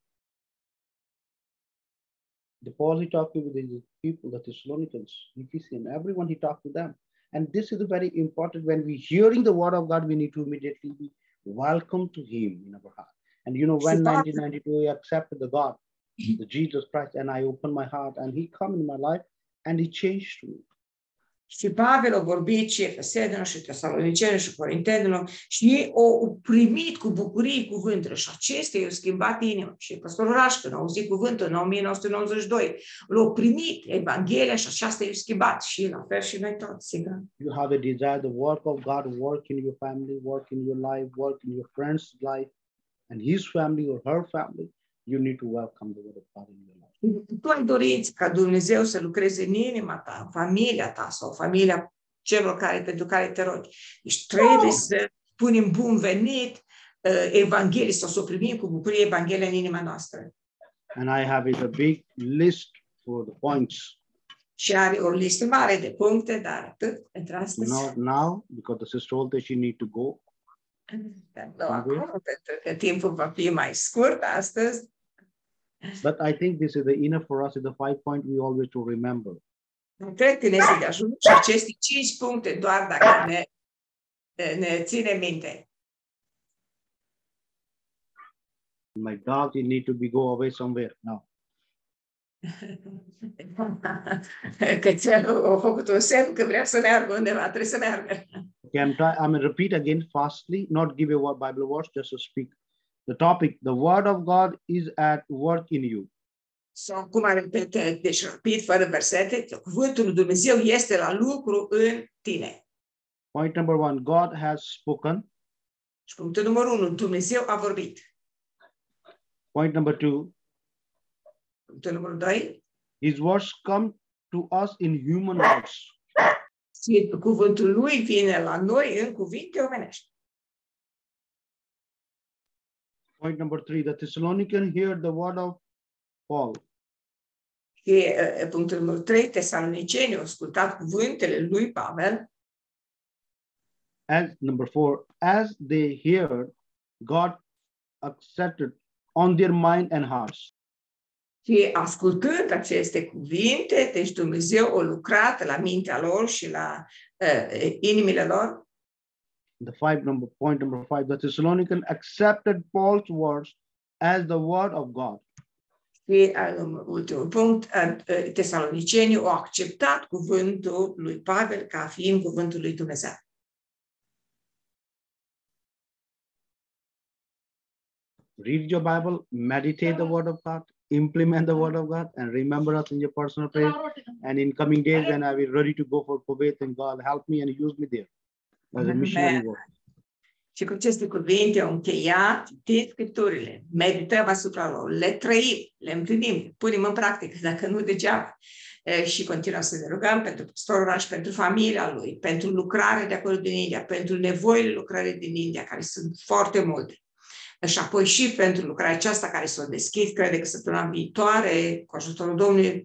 The Paul, he talked with the people, the Thessalonians, Ephesians, everyone he talked to them. And this is very important. When we hearing the word of God, we need to immediately be welcome to Him in our heart. And you know, when 1992 I accepted the God, the Jesus Christ, and I opened my heart, and He come in my life, and He changed me. Și Pavel a vorbit și efesenilor și tesalonicenilor și corintenilor și ei au primit cu bucurie cuvântele și acestea i-au schimbat inima. Și pastorul Rașcan a auzit cuvântul în 1992. L-au primit Evanghelia și aceasta i-a schimbat și la fel și noi toți, sigur. You have a desire, the work of God, work in your family, work in your life, work in your friend's life, and his family or her family, you need to welcome the word of God in your life. Tu ai dorit ca Dumnezeu să lucreze în inima ta, în familia ta sau familia celor pentru care te rogi. Deci trebuie să punem bun venit Evanghelie sau să o primim cu bucurie Evanghelia în inima noastră. And I have a big list for the points. Și are o listă mare de puncte, dar atât pentru astăzi. Not now, because the sister told that she need to go. Dar nu acum, pentru că timpul va fi mai scurt astăzi. But I think this is enough for us. The 5 points we always to remember. Cred că ne este de ajuns și aceste 5 puncte doar dacă ne ține minte. My dog, you need to go away somewhere now. Că ți-a făcut un semn că vrea să meargă undeva, trebuie să meargă. Okay, I'm repeat again fastly, not give a Bible verse, just to speak. The topic, the word of God is at work in you. So, cum am repetat, deci rapid, fără versete, cuvântul lui Dumnezeu este la lucru în tine. Point number 1, God has spoken. Și punctul numărul 1, Dumnezeu a vorbit. Point number 2, Punctul numărul 2, His words come to us in human words. și cuvântul lui vine la noi în cuvinte omenești. Point number 3, the Thessalonians hear the word of Paul. Și punctul numărul 3, Tesalonicenii au ascultat cuvintele lui Pavel. As number 4, as they heard, God accepted on their mind and hearts. Și ascultând aceste cuvinte, deci Dumnezeu a lucrat la mintea lor și la inimile lor. Point number 5, the Thessalonians accepted Paul's words as the word of God. Și ultimul punct, tesalonicenii au acceptat cuvântul lui Pavel ca fiind cuvântul lui Dumnezeu. Read your Bible, meditate the word of God, implement the word of God, and remember us in your personal prayer. And in coming days, when I will be ready to go for Kuwait, and God help me and use me there as a missionary work. Și cu aceste cuvinte au încheiat, citiți Scripturile, medităm asupra lor, le trăim, le împlinim, le punem în practică, dacă nu degeaba. Și continuăm să ne rugăm pentru pastorul oraș, pentru familia lui, pentru lucrarea de acolo din India, pentru nevoile lucrării din India, care sunt foarte multe. Și apoi și pentru lucrarea aceasta care s-a deschis, cred că săptămâna viitoare, cu ajutorul Domnului,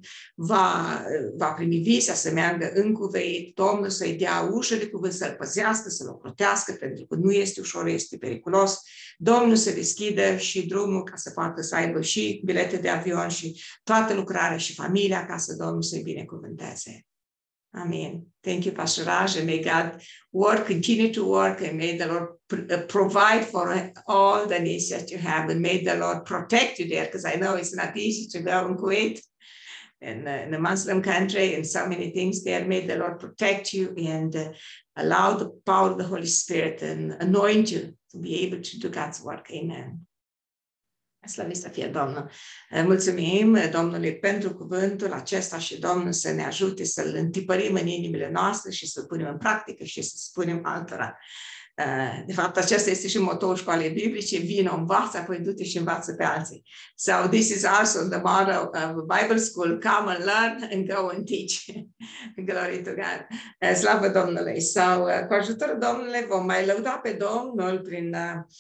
va primi visa să meargă în Kuwait, Domnul să-i dea ușă de cuvânt, să-l păzească, să-l ocrotească, pentru că nu este ușor, este periculos. Domnul să deschidă și drumul ca să poată să aibă și bilete de avion și toată lucrarea și familia, ca să Domnul să-i binecuvânteze. Amen. Thank you, Pastor Raj, and may God continue to work, and may the Lord provide for all the needs that you have, and may the Lord protect you there, because I know it's not easy to go in Kuwait, in a Muslim country, and so many things there. May the Lord protect you and allow the power of the Holy Spirit and anoint you to be able to do God's work. Amen. Slăvit să fie Domnul. Mulțumim Domnului pentru cuvântul acesta și Domnul să ne ajute să-l întipărim în inimile noastre și să-l punem în practică și să spunem altora. De fapt, acesta este și motoul școalei biblice, vino, învață, apoi du-te și învață pe alții. So this is also the motto of Bible School, come and learn and go and teach. Glory to God. Slavă Domnului. Sau cu ajutorul Domnului vom mai lăuda pe Domnul prin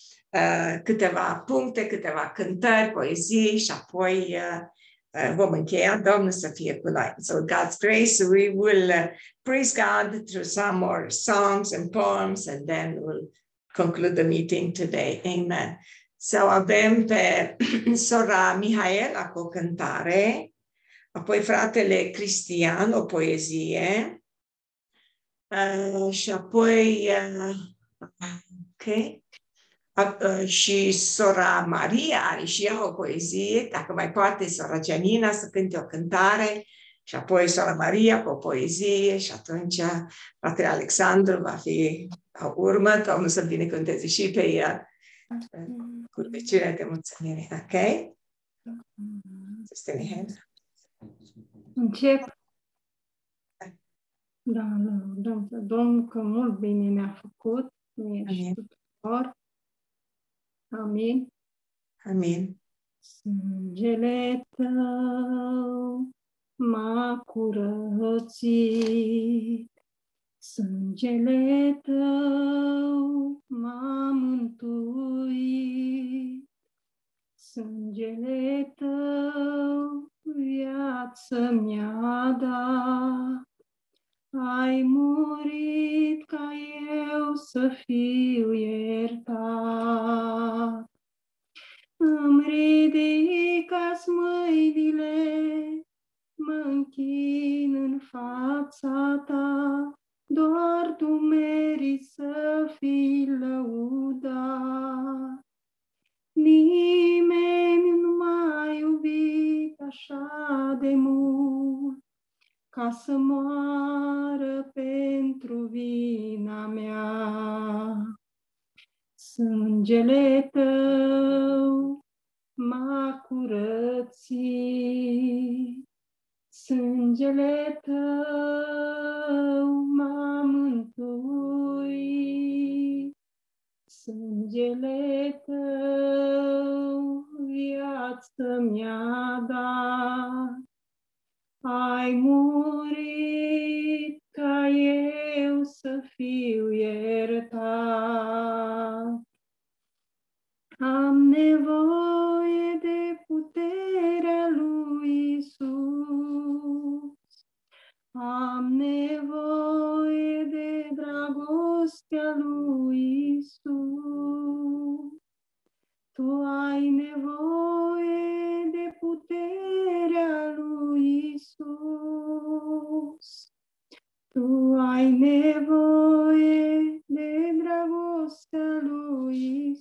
câteva puncte, câteva cântări, poezii și apoi vom încheia. Domnul să fie cu noi. So God's grace, we will praise God through some more songs and poems, and then we'll conclude the meeting today. Amen. So avem pe sora Mihaela cu o cântare, apoi fratele Cristian o poezie și apoi ok. Și sora Maria are și ea o poezie, dacă mai poate sora Gianina să cânte o cântare și apoi sora Maria cu o poezie și atunci fratele Alexandru va fi la urmă, Domnul să binecuvânteze și pe ea cu rugăciunea de mulțumire, ok? Încep. Da, Domnul că mult bine ne-a făcut, mie și tuturor. Amin. Amin. Sângele tău m-a curățit, sângele tău m-a mântuit, sângele tău viață mi-a dat. Ai murit ca eu să fiu iertat. Îmi ridic-ați mâinile, mă închin în fața ta, doar tu meriți să fii lăudat. Nimeni nu m-a iubit așa de mult, ca să moară pentru vina mea. Sângele tău m-a curățit, sângele tău m-a mântuit, Sângele tău viață mi-a dat, ai murit ca eu să fiu iertat. Am nevoie de puterea lui Iisus, am nevoie de dragostea lui Iisus. Tu ai nevoie de puterea lui Iisus. Tu ai nevoie de dragostea lui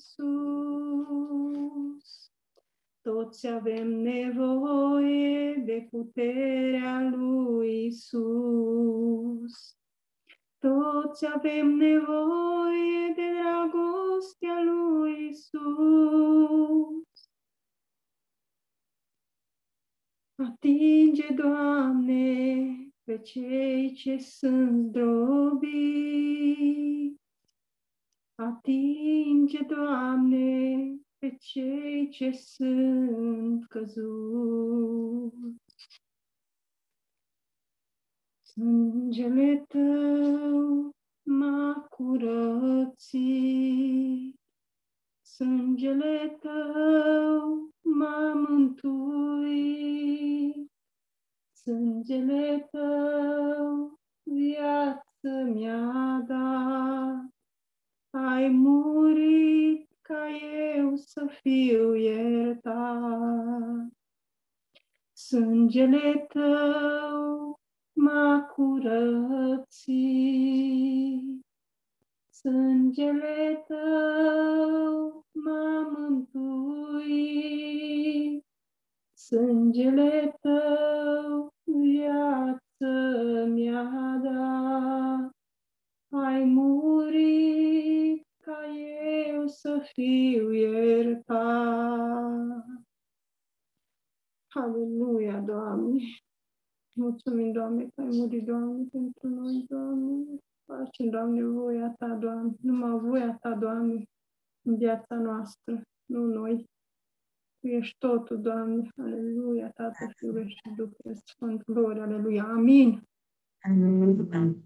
Iisus. Toți avem nevoie de puterea lui Iisus. Toți avem nevoie de dragostea lui Iisus. Atinge, Doamne, pe cei ce sunt zdrobiți. Atinge, Doamne, pe cei ce sunt căzuți. Sângele Tău m-a curățit, sângele Tău m-a mântuit, sângele Tău viață mi-a dat, ai murit ca eu să fiu iertat. Sângele Tău m-a curățit, sângele Tău m-a mântuit, sângele Tău viață mi-a dat, ai murit ca eu să fiu iertat. Aleluia, Doamne! Mulțumim, Doamne, că ai murit, Doamne, pentru noi, Doamne. Facem, Doamne, voia Ta, Doamne. Numai voia Ta, Doamne, în viața noastră, nu noi. Tu ești totul, Doamne. Aleluia, Tatăl, Fiul și Duhul Sfânt. Gloria, aleluia. Amin. Amen.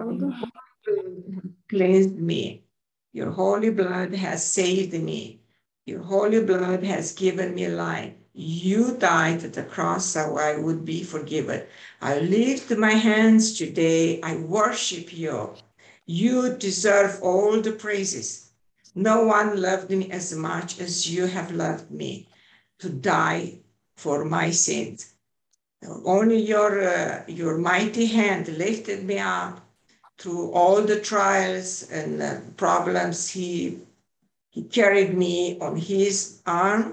Cleansed me. Your holy blood has saved me. Your holy blood has given me life. You died at the cross so I would be forgiven. I lift my hands today. I worship you. You deserve all the praises. No one loved me as much as you have loved me to die for my sins. Only your mighty hand lifted me up through all the trials and problems. He carried me on his arm.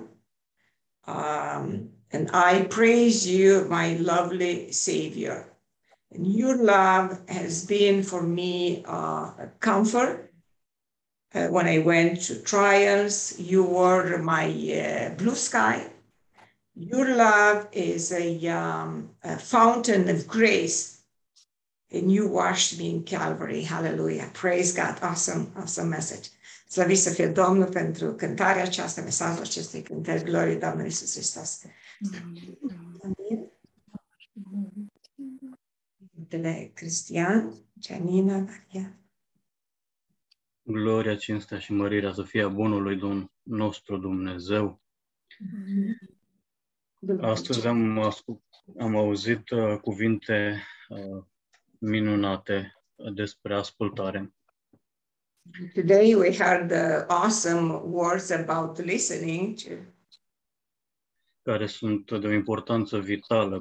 And I praise you, my lovely Savior. And your love has been for me a comfort. When I went to trials, you were my blue sky. Your love is a fountain of grace. And you washed me in Calvary. Hallelujah. Praise God. Awesome, awesome message. Slăvit să fie Domnul pentru cântarea aceasta, mesajul acestei cântări. Glorie Domnului Iisus Hristos. Amin. Cântele Cristian, Gianina, Maria. Gloria, cinstea și mărirea să fie a bunului nostru Dumnezeu. Astăzi am auzit cuvinte minunate despre ascultare. Today we heard the awesome words about listening to, care sunt de o importanță vitală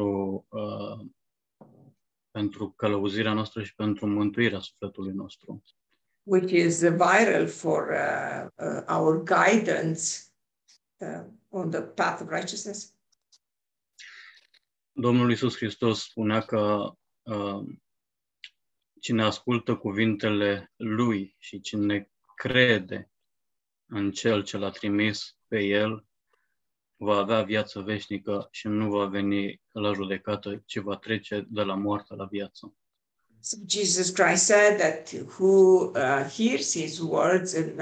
pentru călăuzirea noastră și pentru mântuirea sufletului nostru. which is vital for our guidance on the path of righteousness. Domnul Iisus Hristos spunea că cine ascultă cuvintele Lui și cine crede în Cel ce l-a trimis pe El, va avea viață veșnică și nu va veni la judecată, ci va trece de la moarte la viață. So Jesus Christ said that who hears his words and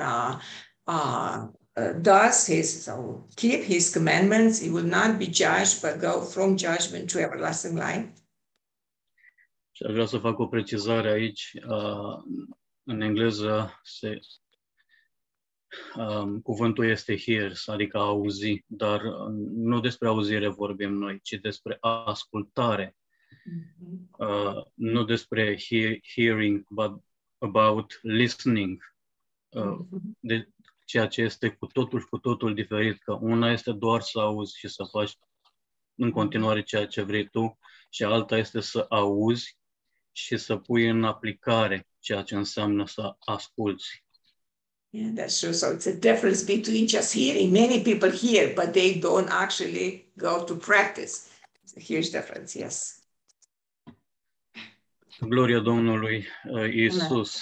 does his, so keep his commandments, he will not be judged, but go from judgment to everlasting life. Și aș vrea să fac o precizare aici. În engleză cuvântul este hears, adică a auzi, dar nu despre auzire vorbim noi, ci despre ascultare. Nu despre hearing, but about listening. De ceea ce este cu totul diferit, că una este doar să auzi și să faci în continuare ceea ce vrei tu și alta este să auzi și să pui în aplicare ceea ce înseamnă să asculți. Yeah, that's true. So it's a difference between just hearing. Many people hear, but they don't actually go to practice. It's a huge difference, yes. Gloria Domnului Iisus.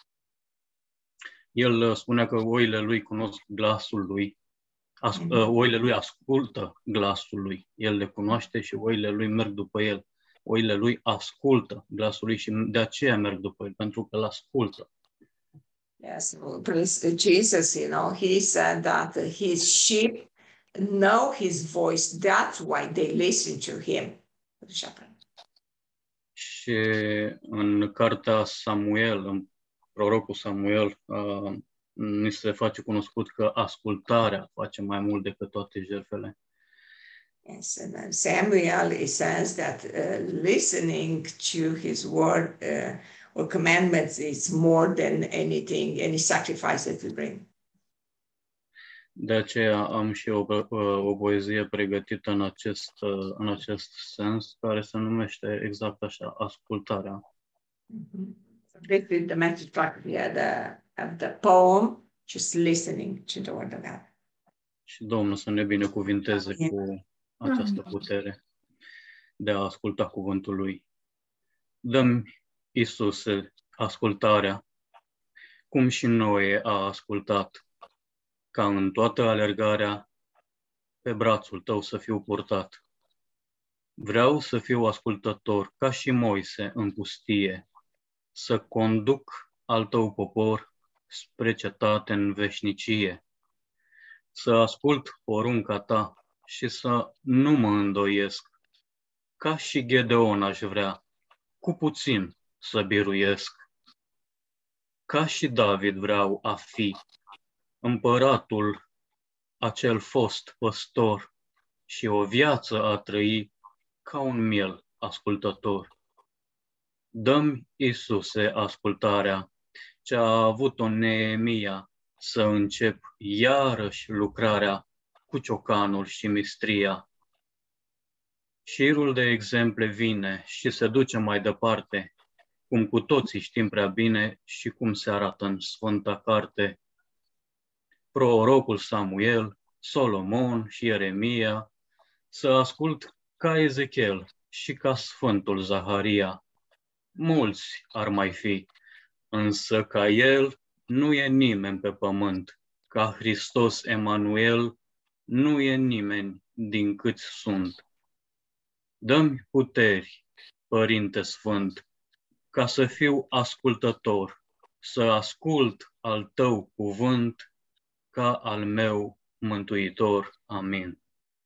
El spunea că oile lui cunosc glasul lui, oile lui ascultă glasul lui. El le cunoaște și oile lui merg după el. Oile lui ascultă glasul lui și de aceea merg după el, pentru că îl ascultă. Yes, Jesus, he said that his sheep know his voice. That's why they listen to him. Și în cartea Samuel, în prorocul Samuel, ni se face cunoscut că ascultarea face mai mult decât toate jertfele. Yes, and then Samuel, it says that listening to his word or commandments is more than anything, any sacrifice that we bring. De aceea am și o poezie pregătită în acest sens, care se numește exact așa, ascultarea. This is the message of the poem, just listening to the word of God. Și Domnul să ne binecuvinteze cu această putere de a asculta cuvântul Lui. Dă-mi, Iisuse, ascultarea, cum și noi a ascultat, ca în toată alergarea pe brațul Tău să fiu purtat. Vreau să fiu ascultător, ca și Moise în pustie, să conduc al Tău popor spre cetate în veșnicie, să ascult porunca Ta și să nu mă îndoiesc, ca și Gedeon aș vrea, cu puțin să biruiesc. Ca și David vreau a fi, împăratul acel fost păstor și o viață a trăi ca un miel ascultător. Dă-mi, Iisuse, ascultarea ce a avut-o Neemia, să încep iarăși lucrarea cu ciocanul și mistria. Șirul de exemple vine și se duce mai departe, cum cu toții știm prea bine și cum se arată în Sfânta Carte. Prorocul Samuel, Solomon și Ieremia, să ascult ca Ezechiel și ca Sfântul Zaharia. Mulți ar mai fi, însă ca el nu e nimeni pe pământ, ca Hristos Emanuel nu e nimeni din câți sunt. Dă-mi puteri, Părinte Sfânt, ca să fiu ascultător, să ascult al Tău cuvânt ca al meu Mântuitor. Amin.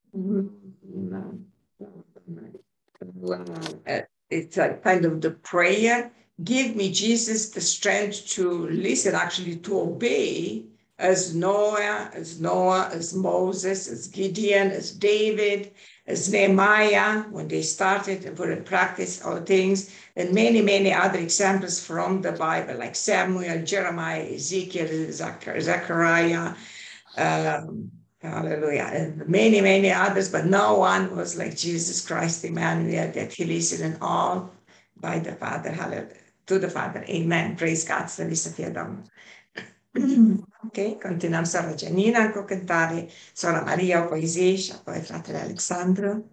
It's a kind of the prayer. Give me, Jesus, the strength to listen, actually to obey, as Noah, as Moses, as Gideon, as David, as Nehemiah, when they started and put in practice all things, and many, many other examples from the Bible, like Samuel, Jeremiah, Ezekiel, Zechariah, hallelujah, and many, many others, but no one was like Jesus Christ, Emmanuel, that he listened all by the Father, hallelujah, to the Father. Amen. Praise God. Să fie Domnul. Ok, continuăm sora Gianina cu o cântare, sora Maria o poezie și apoi fratele Alexandru.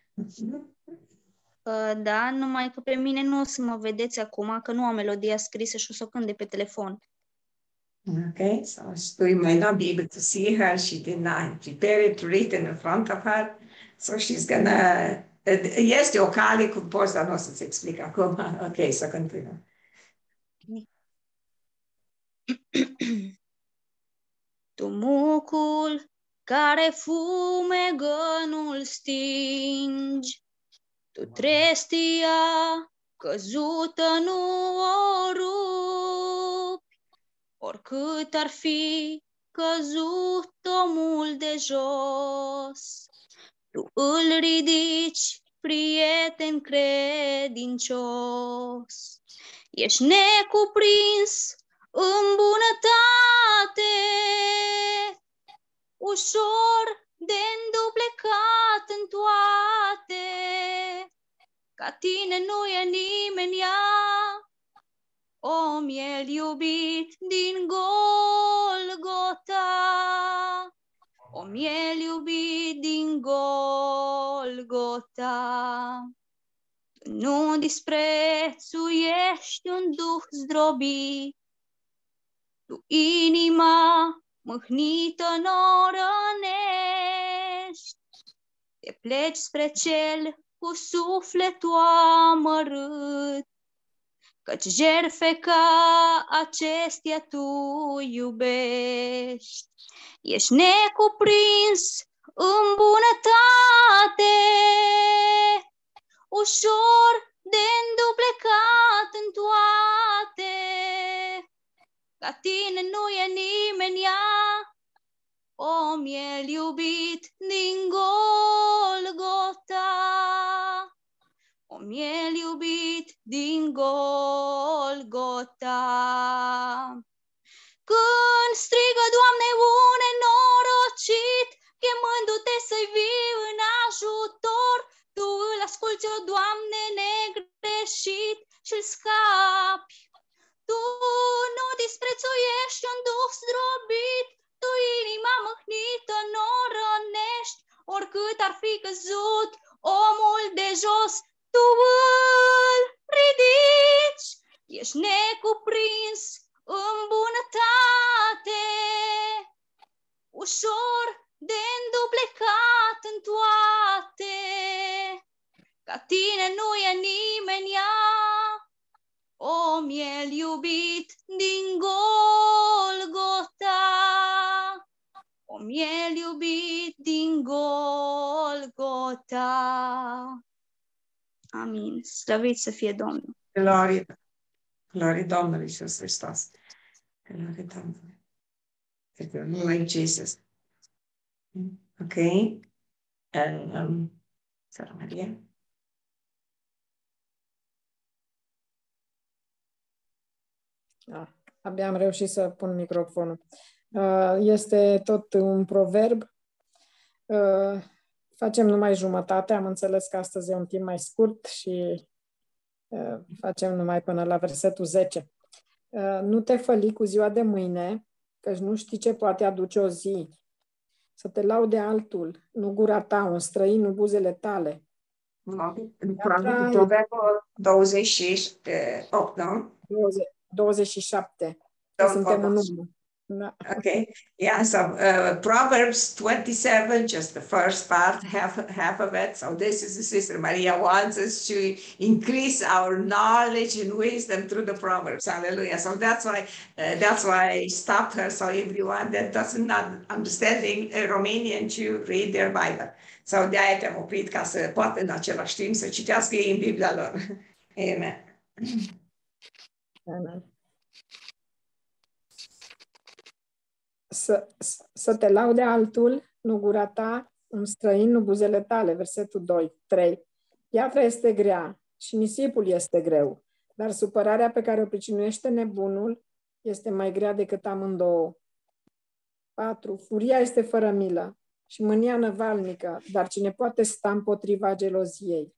Da, numai că pe mine nu o să mă vedeți acum, că nu am melodia scrisă și o să o cânt de pe telefon. Okay, so you might not be able to see her. She did not prepare it written in front of her. So she's gonna Este o cale cu poți, dar nu o să-ți explic acum. Ok, să continuăm. Tu mucul care fumegă nu-l stingi, tu trestia căzută nu o rupi, oricât ar fi căzut omul de jos. Tu îl ridici, prieten credincios, ești necuprins în bunătate, ușor de înduplecat în toate, ca tine nu e nimeni o miel iubit din Golgota, o miel iubit din Golgota. Nu disprețuiești un duh zdrobit, tu inima mâhnită n-orănești, te pleci spre cel cu sufletul amărât, căci jerfe ca acestea tu iubești. Ești necuprins în bunătate, ușor de înduplecat în toate, ca tine nu e nimeni o miel iubit din Golgota, o miel iubit din Golgota. Când strigă, Doamne, un nenorocit, chemându-te să-i vii în ajutor, tu îl asculți, o Doamne, negreșit și-l scapi. Tu nu disprețuiești un duh zdrobit, tu inima mâhnită n-orănești, oricât ar fi căzut omul de jos, tu îl ridici. Ești necuprins în bunătate, ușor de înduplecat în toate, ca tine nu e nimeni o miel iubit din Golgota, o miel iubit din Golgota. Amin. Slăvit să fie Domnul. Glorie, glorie Domnului Iisus Hristos. Glorie Domnului. Thank you, Lord Jesus. Okay. And Sara Maria. Abia am reușit să pun microfonul. Este tot un proverb. Facem numai jumătate. Am înțeles că astăzi e un timp mai scurt și facem numai până la versetul 10. Nu te făli cu ziua de mâine, căci nu știi ce poate aduce o zi. Să te laude altul, nu gura ta, un străin, nu buzele tale. Proverbul 28, nu? 27. Suntem în urmă. No. Okay, yeah, so Proverbs 27, just the first part, half of it. So this is the Sister Maria wants us to increase our knowledge and wisdom through the Proverbs. Hallelujah. So that's why I stopped her, so everyone that doesn't not understanding Romanian to read their Bible. So de-aia te-am oprit ca să poată în același timp să citească ei în Biblia lor. Amen. Amen. Să te laude altul, nu gura ta, un străin, nu buzele tale. Versetul 3. Piatra este grea și nisipul este greu, dar supărarea pe care o pricinuiește nebunul este mai grea decât amândouă. 4. Furia este fără milă și mânia năvalnică, dar cine poate sta împotriva geloziei?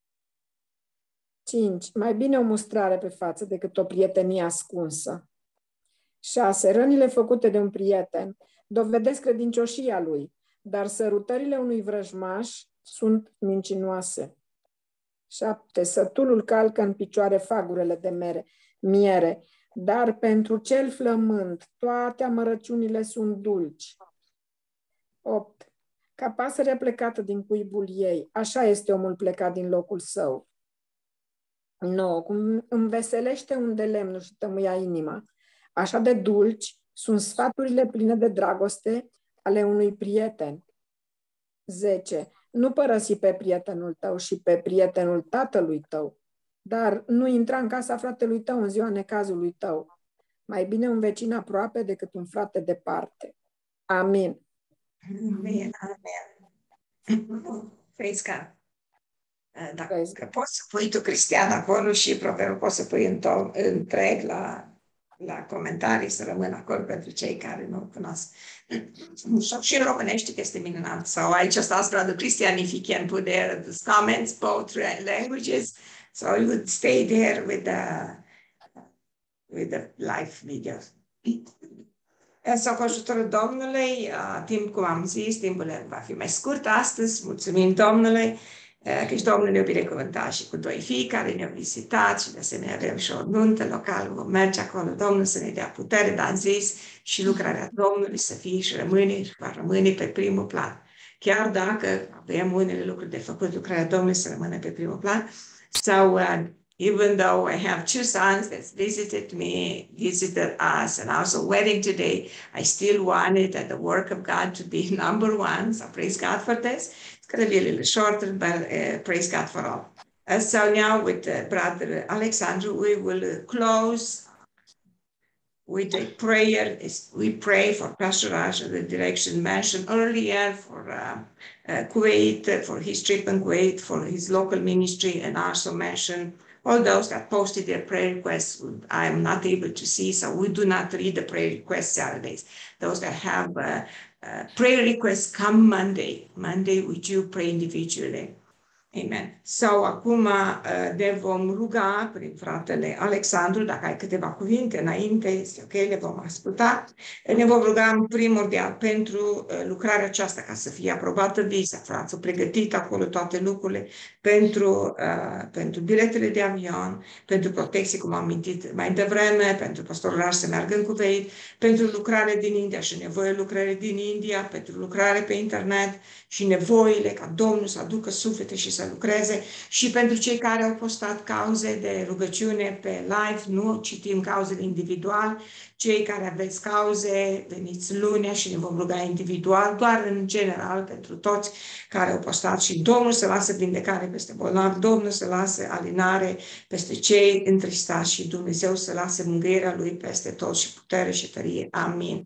5. Mai bine o mustrare pe față decât o prietenie ascunsă. 6. Rănile făcute de un prieten dovedesc credincioșia lui, dar sărutările unui vrăjmaș sunt mincinoase. 7. Sătulul calcă în picioare fagurele de miere, dar pentru cel flămând toate amărăciunile sunt dulci. 8. Ca pasărea plecată din cuibul ei, așa este omul plecat din locul său. 9. Cum înveselește un de lemn și tămâia inima, așa de dulci sunt sfaturile pline de dragoste ale unui prieten. 10. Nu părăsi pe prietenul tău și pe prietenul tatălui tău, dar nu intra în casa fratelui tău în ziua necazului tău. Mai bine un vecin aproape decât un frate departe. Amin. Amin, amin. Praise God. Dacă poți să pui tu, Cristian, acolo și probabil poți să pui întreg la comentarii, să rămână acolo pentru cei care nu cunosc. Și în românește că este minunat. So aici stați, brother Cristian, if you can put there the comments, both languages, so you would stay there with the live videos. Sau cu ajutorul Domnului, timp, cum am zis, timpul va fi mai scurt astăzi. Mulțumim Domnului, căci Domnul ne-a binecuvântat și cu 2 fii care ne-au vizitat și de asemenea avem și o nuntă locală, vom merge acolo, Domnul să ne dea putere, dar am zis și lucrarea Domnului să fie și va rămâne pe primul plan. Chiar dacă avem unele lucruri de făcut, lucrarea Domnului să rămână pe primul plan. Sau even though I have 2 sons that visited us, and also wedding today, I still wanted the work of God to be number 1. So praise God for this. It's going to be a little shorter, but praise God for all. So now with Brother Alexandru, we will close with a prayer. We pray for Pastor Raj in the direction mentioned earlier, for Kuwait, for his trip in Kuwait, for his local ministry, and also mention all those that posted their prayer requests. I am not able to see, so we do not read the prayer requests Saturdays. Those that have prayer requests come Monday. Monday we do pray individually. Amen. So acum ne vom ruga prin fratele Alexandru, dacă ai câteva cuvinte înainte, este ok, le vom asculta. Ne vom ruga în primordial pentru lucrarea aceasta, ca să fie aprobată visa. Frații au pregătit acolo toate lucrurile pentru biletele de avion, pentru protecție, cum am amintit mai devreme, pentru pastorul Raj să meargă în Kuwait, pentru lucrare din India și nevoie lucrare din India, pentru lucrare pe internet și nevoile ca Domnul să aducă suflete și să lucreze, și pentru cei care au postat cauze de rugăciune pe live, nu citim cauzele individual, cei care aveți cauze, veniți lunea și ne vom ruga individual, doar în general pentru toți care au postat, și Domnul să lasă vindecare peste bolnavi, Domnul să lasă alinare peste cei întristați și Dumnezeu să lasă mângâierea Lui peste toți și putere și tărie. Amin.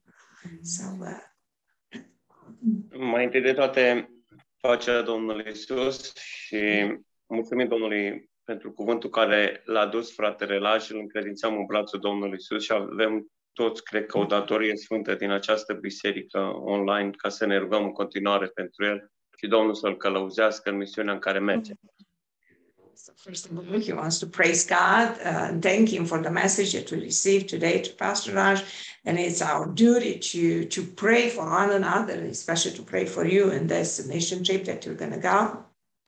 Mai întâi de toate, pacea Domnului Iisus și mulțumim Domnului pentru cuvântul care l-a dus fratele Raj și îl încredințăm în brațul Domnului Iisus și avem toți, cred că, o datorie sfântă din această biserică online ca să ne rugăm în continuare pentru el și Domnul să-l călăuzească în misiunea în care merge. So first of all, he wants to praise God and thank him for the message that we received today to Pastor Raj. And it's our duty to pray for one another, especially to pray for you in this mission trip that you're going to go.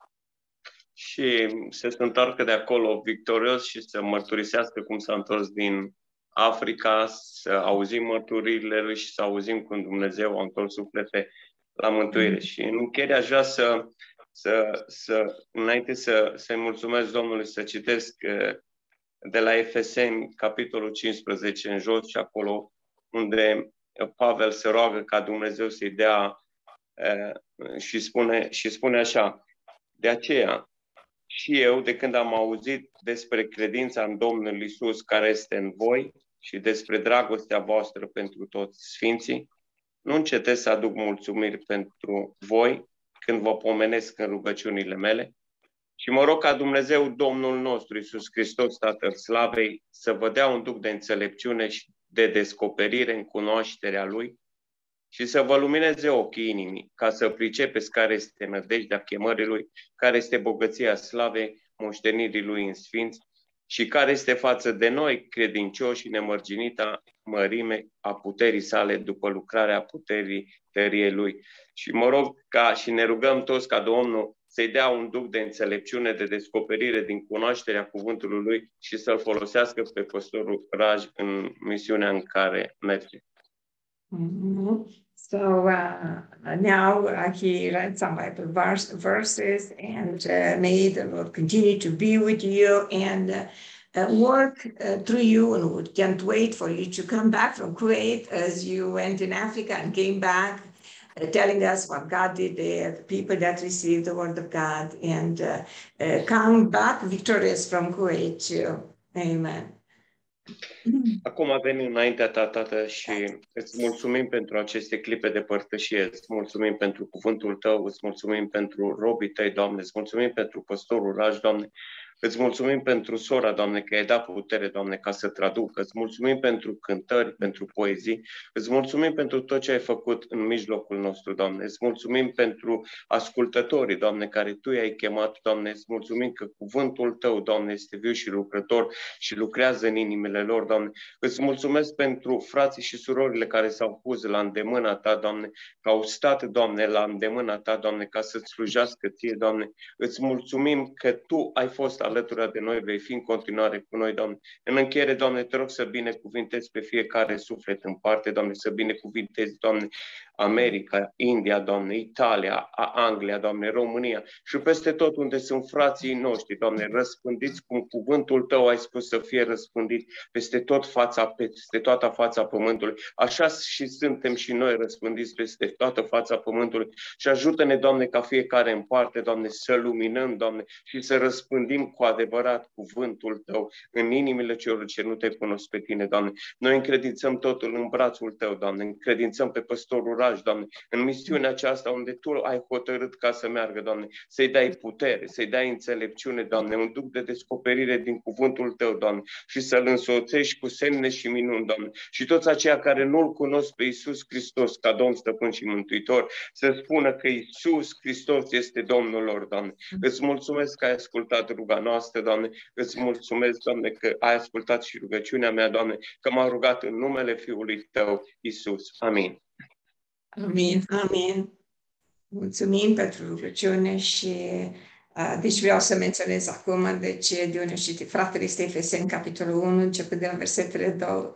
Și să se întoarcă de acolo victorios și să mărturisească cum s-a întors din Africa, să auzim mărturiile lui și să auzim cum Dumnezeu a întors suflete la mântuire. Și în încheiere aș vrea înainte să-i mulțumesc Domnului, să citesc de la Efeseni, capitolul 15 în jos, și acolo unde Pavel se roagă ca Dumnezeu să-i dea și spune așa: de aceea și eu, de când am auzit despre credința în Domnul Iisus care este în voi și despre dragostea voastră pentru toți sfinții, nu încetez să aduc mulțumiri pentru voi când vă pomenesc în rugăciunile mele, și mă rog ca Dumnezeu, Domnul nostru Iisus Hristos, Tatăl Slavei, să vă dea un duc de înțelepciune și de descoperire în cunoașterea Lui și să vă lumineze ochii inimii, ca să pricepeți care este nădejdea chemării Lui, care este bogăția slavei moștenirii Lui în sfinți și care este față de noi credincioși și nemărginita mărime a puterii sale după lucrarea puterii tăriei Lui. Și mă rog și ne rugăm toți ca Domnul să-i dea un duc de înțelepciune, de descoperire din cunoașterea cuvântului Lui și să-l folosească pe pastorul Raj în misiunea în care merge. So now he read some Bible verses, and may the Lord continue to be with you and work through you, and we can't wait for you to come back from Kuwait as you went in Africa and came back, telling us what God did there, the people that received the word of God, and come back victorious from Kuwait too. Amen. Acum venim înaintea ta, Tată, și îți mulțumim pentru aceste clipe de părtășie, îți mulțumim pentru cuvântul tău, îți mulțumim pentru robii tăi, Doamne, îți mulțumim pentru păstorul Raj, Doamne, îți mulțumim pentru sora, Doamne, că ai dat putere, Doamne, ca să traducă, îți mulțumim pentru cântări, pentru poezii, îți mulțumim pentru tot ce ai făcut în mijlocul nostru, Doamne, îți mulțumim pentru ascultătorii, Doamne, care Tu i-ai chemat, Doamne, îți mulțumim că cuvântul Tău, Doamne, este viu și lucrător și lucrează în inimile lor, Doamne, îți mulțumesc pentru frații și surorile care s-au pus la îndemâna Ta, Doamne, că au stat, Doamne, la îndemâna Ta, Doamne, ca să-ți slujească Ție, Doamne, îți mulțumim că Tu ai fost alături de noi, vei fi în continuare cu noi, Doamne. În încheiere, Doamne, te rog să binecuvintezi pe fiecare suflet în parte, Doamne, să binecuvintezi, Doamne, America, India, Doamne, Italia, Anglia, Doamne, România și peste tot unde sunt frații noștri, Doamne, răspândiți cum cuvântul Tău ai spus să fie răspândit peste toată fața pământului. Așa și suntem și noi răspândiți peste toată fața pământului și ajută-ne, Doamne, ca fiecare în parte, Doamne, să luminăm, Doamne, și să răspândim cu adevărat cuvântul Tău în inimile celor ce nu Te cunosc pe Tine, Doamne. Noi încredințăm totul în brațul Tău, Doamne, încredințăm pe păstorul Raj, Doamne, în misiunea aceasta unde Tu ai hotărât ca să meargă, Doamne, să-i dai putere, să-i dai înțelepciune, Doamne, un duc de descoperire din cuvântul Tău, Doamne, și să-L însoțești cu semne și minuni, Doamne. Și toți aceia care nu-L cunosc pe Iisus Hristos ca Domn, Stăpân și Mântuitor, să spună că Iisus Hristos este Domnul lor, Doamne. Îți mulțumesc că ai ascultat ruga noastră, Doamne, îți mulțumesc, Doamne, că ai ascultat și rugăciunea mea, Doamne, că m-am rugat în numele Fiului Tău, Iisus. Amin. Amin, amin. Mulțumim pentru rugăciune și deci vreau să menționez acum de unde am citit fratele este Efeseni, capitolul 1, începând de la versetele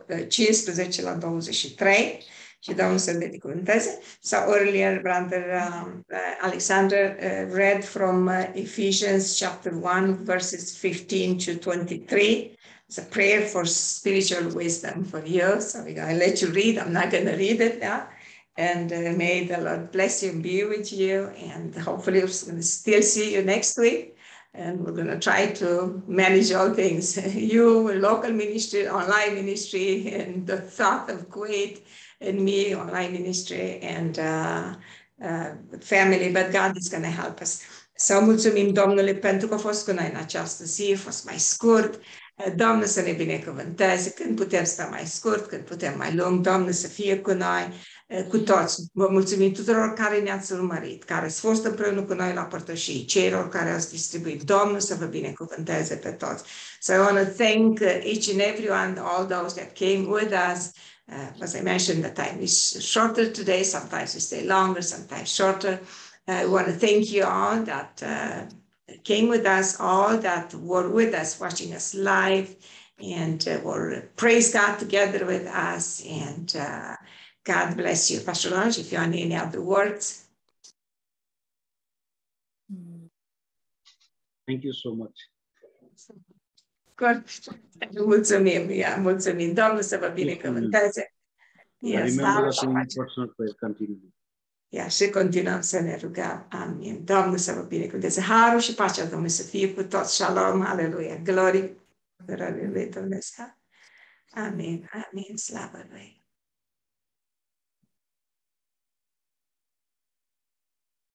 15 la 23 și Domnul să-l binecuvânteze. So earlier, brother Alexander read from Ephesians chapter 1, verses 15 to 23. It's a prayer for spiritual wisdom for you. So we're going to let you read. I'm not going to read it now. And may the Lord bless you and be with you. And hopefully we're going to still see you next week. And we're going to try to manage all things. You, local ministry, online ministry, and the thought of Kuwait, and me, online ministry, and family. But God is going to help us. Să mulțumim Domnului pentru că a fost cu noi în această zi, a fost mai scurt. Doamne să ne binecuvânteze, când putem sta mai scurt, când putem mai lung, Doamne să fie cu noi, cu toți. Vă mulțumim tuturor care ne-ați urmărit, care ați fost împreună cu noi la părtășii, celor care ați distribuit. Doamne să vă binecuvânteze pe toți. So I want to thank each and everyone, all those that came with us. As I mentioned, the time is shorter today, sometimes we stay longer, sometimes shorter. I want to thank you all that came with us, all that were with us, watching us live, and were praise God together with us. And God bless you. Pastor Lange, if you want any other words. Thank you so much. Mulțumim, mulțumim. Domnul să vă binecuvânteze. Yes, remember us in personal prayer, continue. Și continuăm să ne rugăm. Amin. Domnul să vă binecuvânteze. Harul și pacea Domnului să fie cu toți. Shalom, aleluia. Glorie lui Dumnezeu. Amin, amin. Slavă Lui.